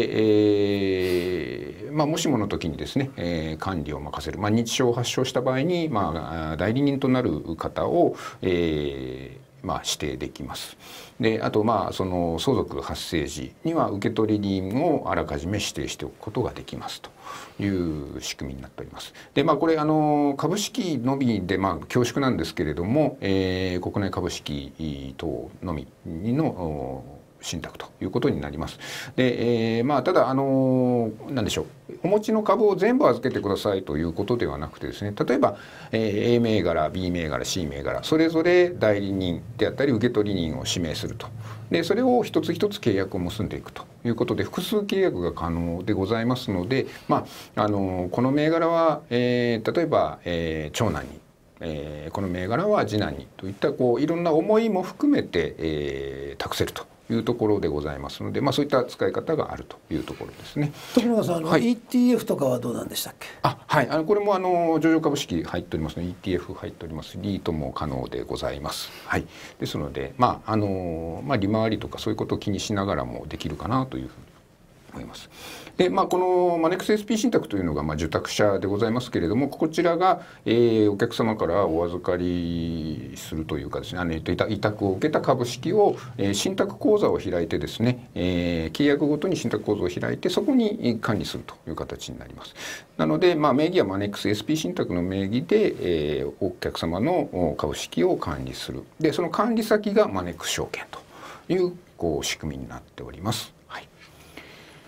で、もしもの時にですね、管理を任せる、認知症を発症した場合に、代理人となる方を、指定できます。で、あとその相続発生時には受取人をあらかじめ指定しておくことができますという仕組みになっております。で、これ株式のみで恐縮なんですけれども、国内株式等のみの信託ということになります。で、ただ何でしょう、お持ちの株を全部預けてくださいということではなくてですね、例えば A 銘柄、B 銘柄、C 銘柄それぞれ代理人であったり受取人を指名すると。で、それを一つ一つ契約を結んでいくということで複数契約が可能でございますので、この銘柄は、例えば、長男にこの銘柄は次男にといったいろんな思いも含めて、託せるというところでございますので、そういった使い方があるというところですね。 徳永さん、ETF とかはどうなんでしたっけ？ はい、これも上場株式入っておりますので ETF 入っております。リートも可能でございます。はい。ですので、利回りとかそういうことを気にしながらもできるかなというふうに思います。で、このマネックス SP 信託というのが受託者でございますけれども、こちらが、お客様からお預かりするというかですね、委託を受けた株式を、信託口座を開いてですね、契約ごとに信託口座を開いてそこに管理するという形になります。なので、名義はマネックス SP 信託の名義で、お客様の株式を管理する。で、その管理先がマネックス証券という仕組みになっております。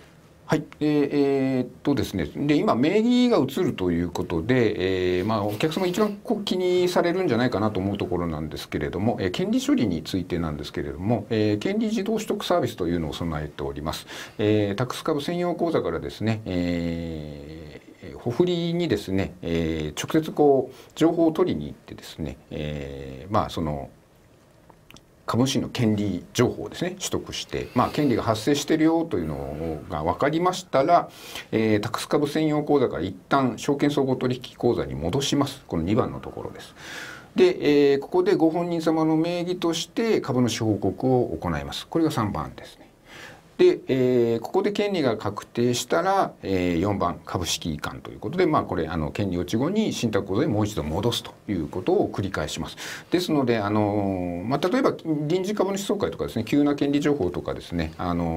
はい、ですね、で今名義が移るということで、お客様一番気にされるんじゃないかなと思うところなんですけれども、権利処理についてなんですけれども、権利自動取得サービスというのを備えております。タックス株専用口座からですね、保振りにですね、直接情報を取りに行ってですね、その株主の権利情報をですね取得して、権利が発生しているよというのが分かりましたら、タックス株専用口座から一旦証券総合取引口座に戻します。この2番のところです。で、ここでご本人様の名義として株主報告を行います。これが3番ですね。で、ここで権利が確定したら、4番株式移管ということで、これ権利落ち後に信託口座にもう一度戻すということを繰り返します。ですので例えば臨時株主総会とかですね、急な権利情報とかですね、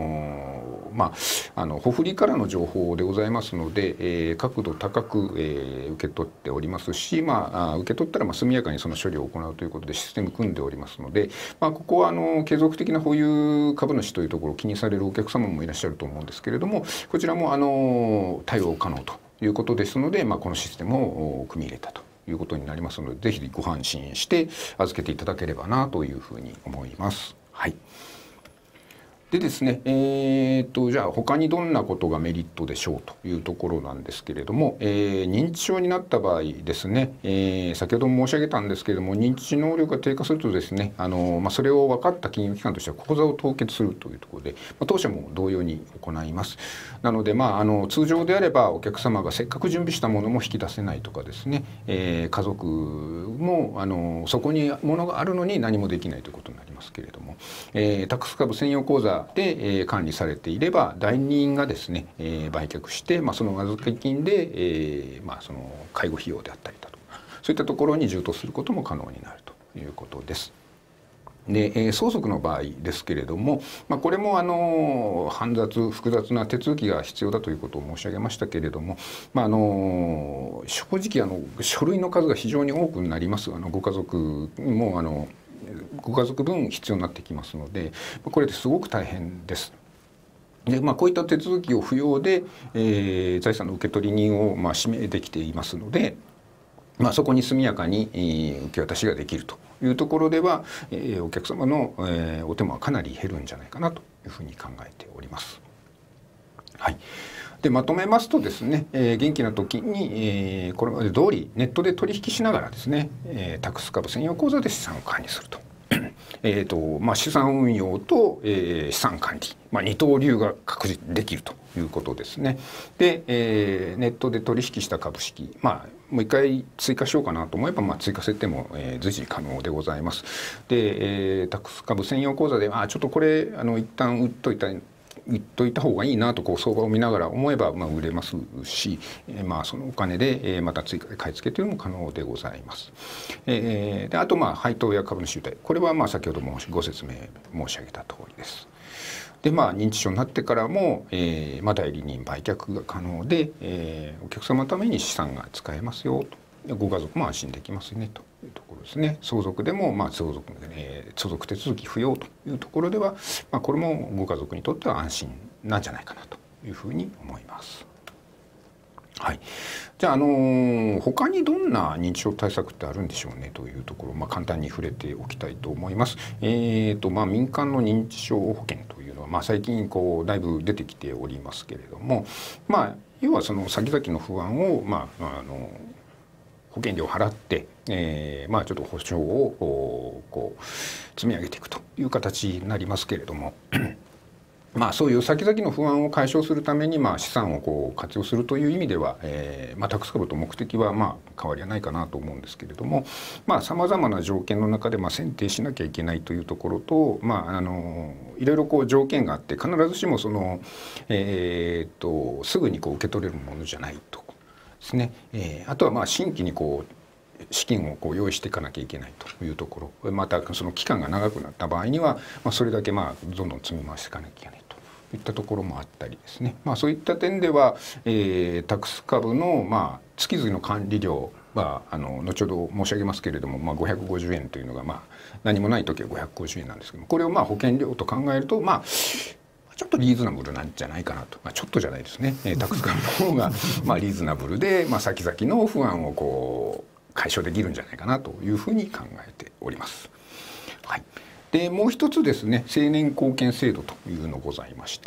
保振りからの情報でございますので、角度高く、受け取っておりますし、受け取ったら速やかにその処理を行うということでシステム組んでおりますので、ここは継続的な保有株主というところを気にされるお客様もいらっしゃると思うんですけれども、こちらも対応可能ということですので、このシステムを組み入れたということになりますので、ぜひご安心して預けていただければなというふうに思います。はい。でですね、じゃあ他にどんなことがメリットでしょうというところなんですけれども、認知症になった場合ですね、先ほども申し上げたんですけれども、認知能力が低下するとですね、それを分かった金融機関としては口座を凍結するというところで、当社も同様に行います。なので、通常であればお客様がせっかく準備したものも引き出せないとかですね、家族もそこに物があるのに何もできないということになりますけれども、タックス株専用口座で管理されていれば、代理人がですね売却して、その預け金でその介護費用であったりだとか、そういったところに充当することも可能になるということです。で、相続の場合ですけれども、これも煩雑複雑な手続きが必要だということを申し上げましたけれども、正直書類の数が非常に多くなります。ご家族もご家族分必要になってきますので、これですごく大変です。でこういった手続きを不要で、財産の受取人を指名できていますので、そこに速やかに、受け渡しができるというところでは、お客様の、お手間はかなり減るんじゃないかなというふうに考えております。はい。でまとめますとですね、元気な時に、これまで通りネットで取引しながらですね、タックス株専用口座で資産を管理すると。資産運用と、資産管理、二刀流が確実できるということですね。で、ネットで取引した株式、もう一回追加しようかなと思えば、追加設定も、随時可能でございます。で、タックス株専用口座でちょっとこれ一旦売っといた方がいいなと相場を見ながら思えば売れますし、そのお金でまた追加で買い付けというのも可能でございます。であと配当や株主優待、これは先ほどもご説明申し上げた通りです。で認知症になってからも、代理人売却が可能で、お客様のために資産が使えますよと、ご家族も安心できますねというところですね。相続でも相続手続き不要というところでは、これもご家族にとっては安心なんじゃないかなというふうに思います。はい、じゃあ、他にどんな認知症対策ってあるんでしょうねというところ、簡単に触れておきたいと思います。民間の認知症保険というのは、最近だいぶ出てきておりますけれども、要はその先々の不安を、保険料を払って、ちょっと保証を積み上げていくという形になりますけれどもそういう先々の不安を解消するために資産を活用するという意味では、タックス株と目的は変わりはないかなと思うんですけれども、さまざまな条件の中で選定しなきゃいけないというところと、いろいろ条件があって、必ずしもすぐに受け取れるものじゃないとですね。あとは新規に資金を用意していかなきゃいけないというところ、またその期間が長くなった場合には、それだけどんどん積み回していかなきゃいけないといったところもあったりですね。そういった点では、タックス株の月々の管理料は後ほど申し上げますけれども、550円というのが何もない時は550円なんですけども、これを保険料と考えるとちょっとリーズナブルなんじゃないかなと、ちょっとじゃないですね、タックス株の方がリーズナブルで、先々の不安をこう解消できるんじゃないかなというふうに考えております。はい。でもう一つですね、成年後見制度というのございまして、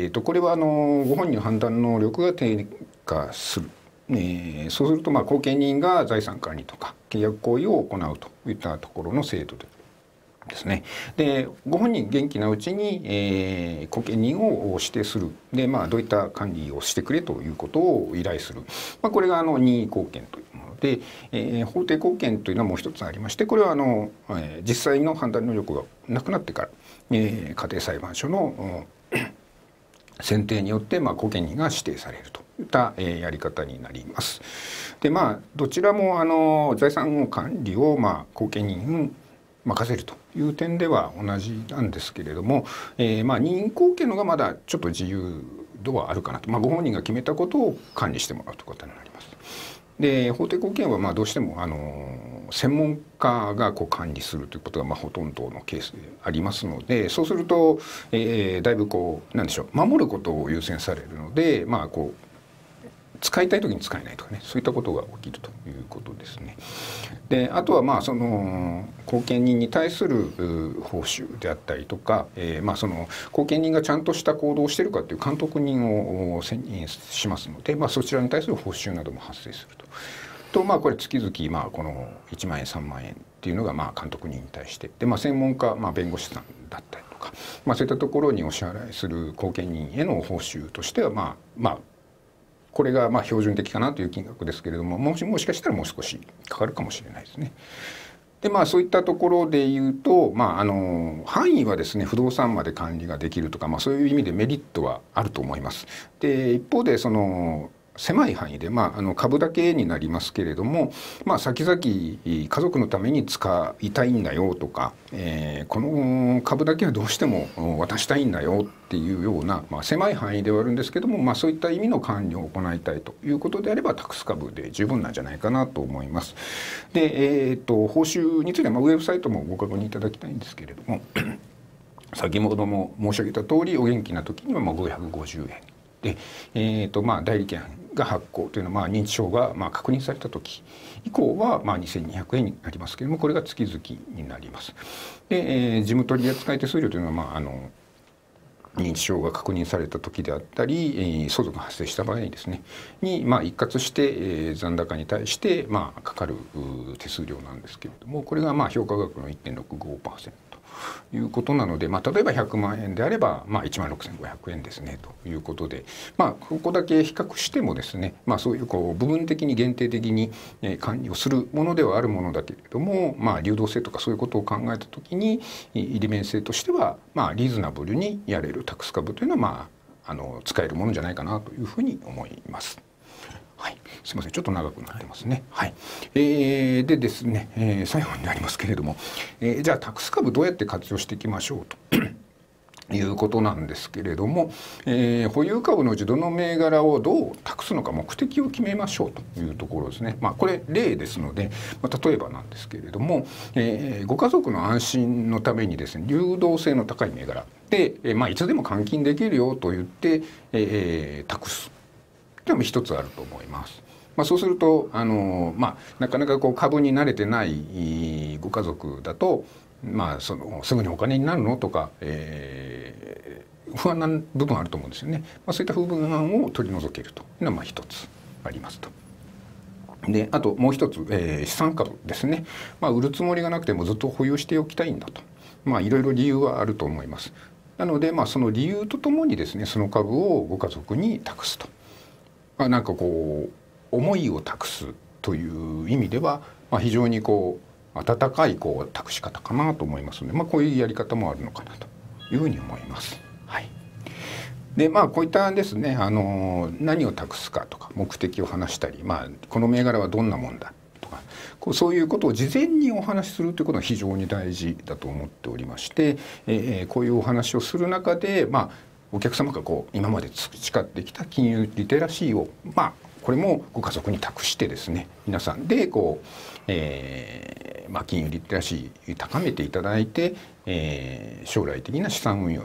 これはご本人の判断能力が低下する。そうすると後見人が財産管理とか契約行為を行うといったところの制度ですね。でご本人元気なうちに、後見人を指定するで、どういった管理をしてくれということを依頼する、これが任意後見というもので、法定後見というのはもう一つありまして、これは実際の判断能力がなくなってから、家庭裁判所の選定によって後見人が指定されるといったやり方になります。でどちらも財産管理を後見人に任せるという点では同じなんですけれども、任意後見のがまだちょっと自由度はあるかなと、ご本人が決めたことを管理してもらうということになります。で法定後見はどうしても専門家が管理するということがほとんどのケースでありますので、そうすると、だいぶなんでしょう、守ることを優先されるので使いたい時に使えないとかね、そういったことが起きるということですね。であとはその後見人に対する報酬であったりとか、その後見人がちゃんとした行動をしているかという監督人を選任しますので、そちらに対する報酬なども発生すると。これ月々この1万円3万円っていうのが監督人に対してで、専門家、弁護士さんだったりとか、そういったところにお支払いする後見人への報酬としてはこれが標準的かなという金額ですけれども、もしかしたらもう少しかかるかもしれないですね。でそういったところで言うと、範囲はですね不動産まで管理ができるとか、そういう意味でメリットはあると思います。で一方で狭い範囲で、株だけになりますけれども、先々家族のために使いたいんだよとか、この株だけはどうしても渡したいんだよっていうような、狭い範囲ではあるんですけども、そういった意味の管理を行いたいということであればタックス株で十分なんじゃないかなと思います。で、報酬については、ウェブサイトもご確認いただきたいんですけれども先ほども申し上げた通り、お元気な時には550円で、代理権が発行というのは、認知症が確認された時以降は2200円になりますけれども、これが月々になります。で、事務取扱手数料というのは、認知症が確認された時であったり、相続が発生した場合にですね一括して、残高に対してかかる手数料なんですけれども、これが評価額の 1.65%ということなので、例えば100万円であれば16,500円ですねということで、ここだけ比較してもですね、そういう部分的に限定的に管理をするものではあるものだけれども、流動性とかそういうことを考えた時に利便性としてはリーズナブルにやれるタックス株というのは使えるものじゃないかなというふうに思います。はい、すみません、ちょっと長くなってますね。はい、でですね、最後になりますけれども、じゃあタックス株どうやって活用していきましょうということなんですけれども、保有株のうちどの銘柄をどう託すのか目的を決めましょうというところですね。これ例ですので、例えばなんですけれども、ご家族の安心のためにですね、流動性の高い銘柄で、いつでも換金できるよと言って、託すでも一つあると思います。そうするとなかなか株に慣れてないご家族だと、すぐにお金になるのとか、不安な部分あると思うんですよね。そういった不安を取り除けるというのは一つありますと。であともう一つ、資産株ですね。売るつもりがなくてもずっと保有しておきたいんだと、いろいろ理由はあると思います。なのでその理由とともにですね、その株をご家族に託すと。なんか思いを託すという意味では、非常に温かい託し方かなと思いますので、こういうやり方もあるのかなというふうに思います。はい。でこういったですね、何を託すかとか目的を話したり、この銘柄はどんなもんだとか、そういうことを事前にお話しするということが非常に大事だと思っておりまして、こういうお話をする中でお客様が今まで培ってきた金融リテラシーをこれもご家族に託してですね、皆さんで金融リテラシー高めていただいて、将来的な資産運用とか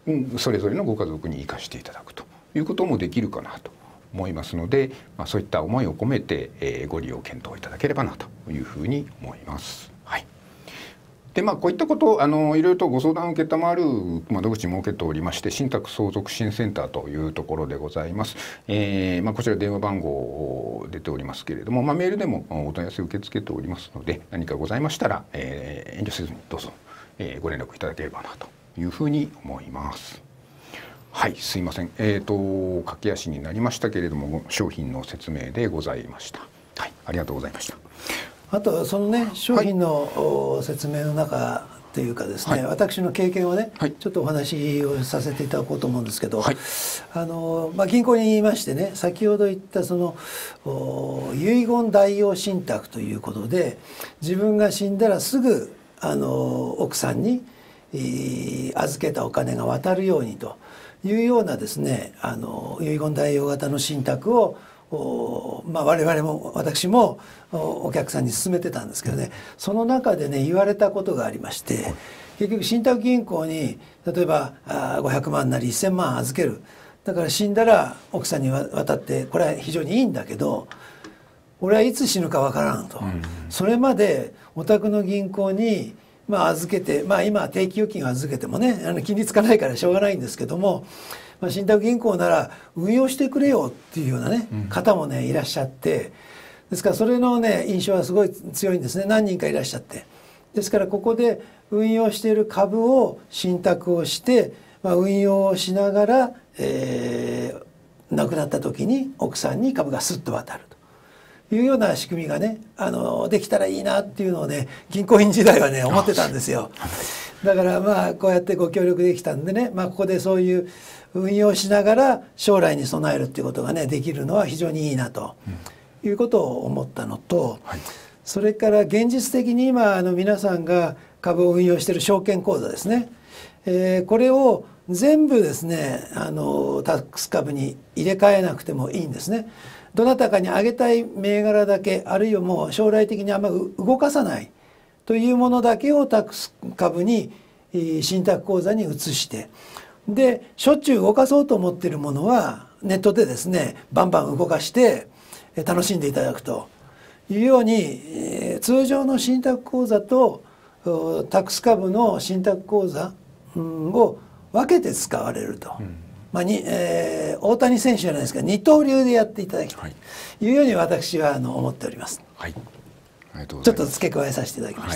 それぞれのご家族に生かしていただくということもできるかなと思いますので、そういった思いを込めて、ご利用検討いただければなというふうに思います。はい。でこういったことをいろいろとご相談を承る窓口を設けておりまして、信託相続支援センターというところでございます。こちら電話番号出ておりますけれども、メールでもお問い合わせ受け付けておりますので、何かございましたら、遠慮せずにどうぞ、ご連絡いただければなというふうに思います。はい、すいません。駆け足になりましたけれども、商品の説明でございました。はい、ありがとうございました。 あとそのね、商品の説明の中というかですね、私の経験をね、ちょっとお話をさせていただこうと思うんですけど、銀行にいましてね、先ほど言ったその遺言代用信託ということで、自分が死んだらすぐ奥さんに預けたお金が渡るようにというようなですね、遺言代用型の信託を我々も私もお客さんに勧めてたんですけどね、その中でね言われたことがありまして、結局信託銀行に例えば500万なり1000万預ける、だから死んだら奥さんに渡ってこれは非常にいいんだけど、俺はいつ死ぬかわからんと、それまでお宅の銀行に預けて、今定期預金を預けてもね金利つかないからしょうがないんですけども、信託銀行なら運用してくれよっていうようなね方もねいらっしゃって、ですからそれのね印象はすごい強いんですね。何人かいらっしゃって、ですからここで運用している株を信託をして、運用をしながら、亡くなった時に奥さんに株がスッと渡るというような仕組みがねできたらいいなっていうのをね銀行員時代はね思ってたんですよ。だからこうやってご協力できたんでね、ここでそういう運用しながら将来に備えるっていうことがねできるのは非常にいいなということを思ったのと、それから現実的に今皆さんが株を運用している証券口座ですね、これを全部ですねタックス株に入れ替えなくてもいいんですね。どなたかにあげたい銘柄だけ、あるいはもう将来的にあんまり動かさないというものだけをタックス株に信託口座に移して、でしょっちゅう動かそうと思っているものはネットでですねバンバン動かして楽しんでいただくというように、通常の信託口座とタックス株の信託口座を分けて使われると、大谷選手じゃないですか、二刀流でやっていただきたいというように私は思っております。 はい、 ちょっと付け加えさせていただきました。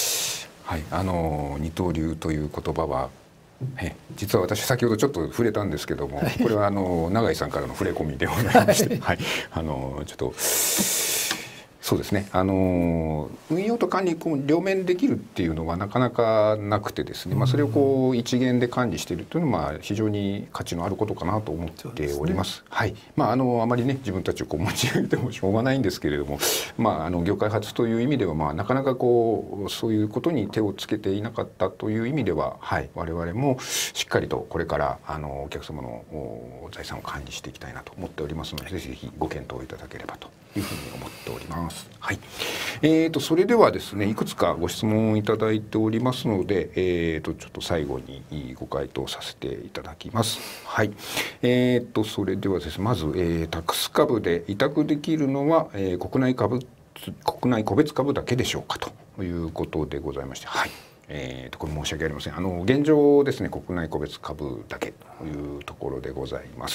二刀流という言葉は実は私先ほどちょっと触れたんですけども、これは永井さんからの触れ込みでございまして、ちょっとそうですね、運用と管理両面できるっていうのはなかなかなくてですね、それを一元で管理しているというのは非常に価値のあることかなと思っております。はい、あまりね自分たちを持ち上げてもしょうがないんですけれども、業界初という意味ではなかなかそういうことに手をつけていなかったという意味では、我々もしっかりとこれからお客様の財産を管理していきたいなと思っておりますので、ぜひご検討いただければというふうに思っております。はい、それではですねいくつかご質問をいただいておりますので、ちょっと最後にご回答させていただきます。はい、それではですねまず、タックス株で委託できるのは、国内個別株だけでしょうかということでございまして、これ申し訳ありません。現状ですね国内個別株だけというところでございます。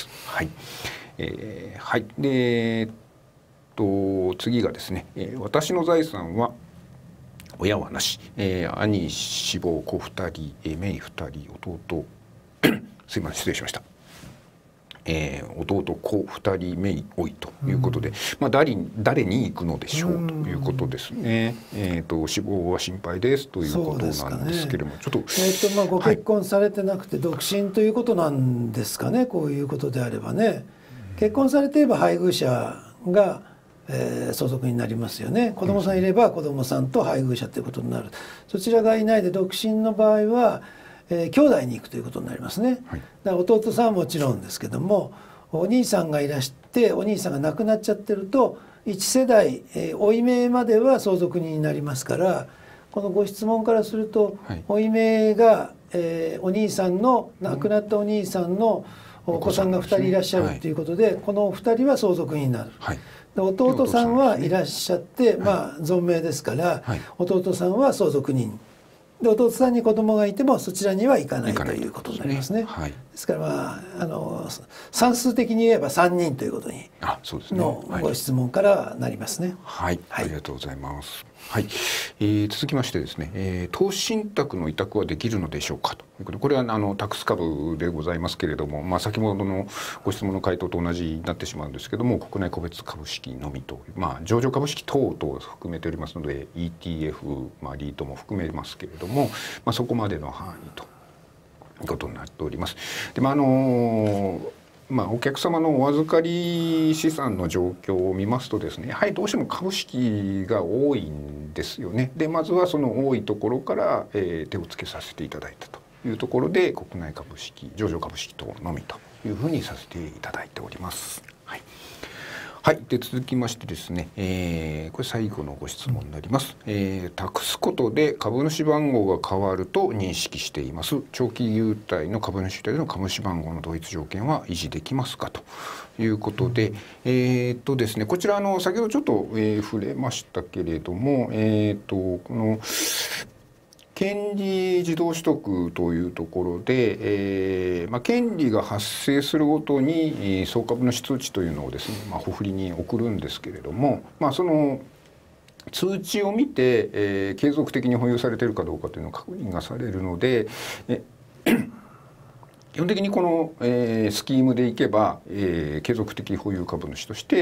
で次がですね、私の財産は親はなし、兄死亡子2人、姪2人、弟すいません失礼しました、弟子2人姪甥ということで、誰に行くのでしょうということですね。死亡は心配ですということなんですけれども、ちょっとご結婚されてなくて独身ということなんですかね。こういうことであればね、結婚されていれば配偶者が相続になりますよね。子供さんいれば子供さんと配偶者ということになる。そちらがいないで独身の場合は、兄弟に行くということになりますね。だから弟さんはもちろんですけども、お兄さんがいらしてお兄さんが亡くなっちゃってると1世代、甥い姪までは相続人になりますから、このご質問からすると、甥い姪が、 お兄さんの亡くなったお兄さんのお子さんが2人いらっしゃるということで、この2人は相続人になる。で弟さんはいらっしゃって、存命ですから、弟さんは相続人で、弟さんに子供がいてもそちらには行かないということになりますね。ですから算数的に言えば3人ということにのご質問からなりますね。 ありがとうございます。続きましてですね、投資信託の委託はできるのでしょうかということで、これはタックス株でございますけれども、先ほどのご質問の回答と同じになってしまうんですけども、国内個別株式のみと、上場株式等々を含めておりますので ETF、リートも含めますけれども、そこまでの範囲ということになっております。でお客様のお預かり資産の状況を見ますとですね、やはりどうしても株式が多いんですよね。でまずはその多いところから、手をつけさせていただいたというところで、国内株式、上場株式等のみというふうにさせていただいております。で続きましてですね、これ最後のご質問になります。託すことで株主番号が変わると認識しています。長期優待の株主優待の株主番号の同一条件は維持できますかということで、ですね、こちら先ほどちょっと、触れましたけれども、この権利自動取得というところで、権利が発生するごとに総株主通知というのをですね、保振に送るんですけれども、その通知を見て、継続的に保有されているかどうかというのを確認がされるので、基本的にこの、スキームでいけば、継続的保有株主として、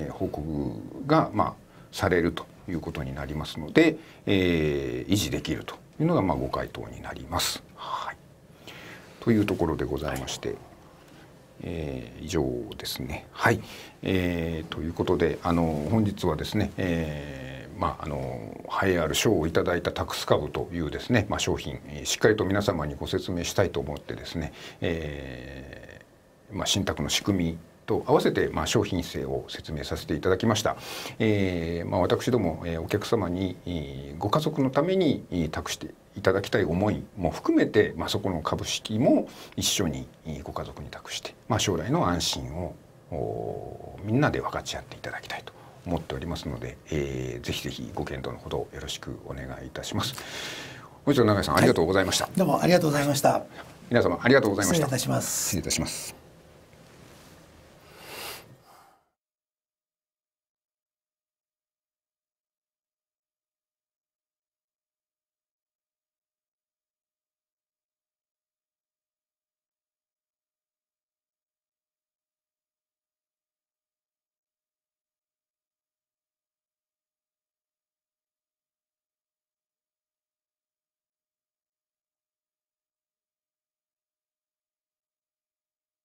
報告が、されるということになりますので、維持できるというのがご回答になります。というところでございまして、以上ですね。ということで本日はですね、栄えある賞をいただいたタクス株というですね、商品しっかりと皆様にご説明したいと思ってですね、信託の仕組みと合わせて商品性を説明させていただきました。私どもお客様にご家族のために託していただきたい思いも含めて、そこの株式も一緒にご家族に託して、将来の安心をみんなで分かち合っていただきたいと思っておりますので、ぜひぜひご検討のほどよろしくお願いいたします。本日は永井さんありがとうございました。 どうもありがとうございました。 皆様ありがとうございました。 失礼いたします。 失礼いたします。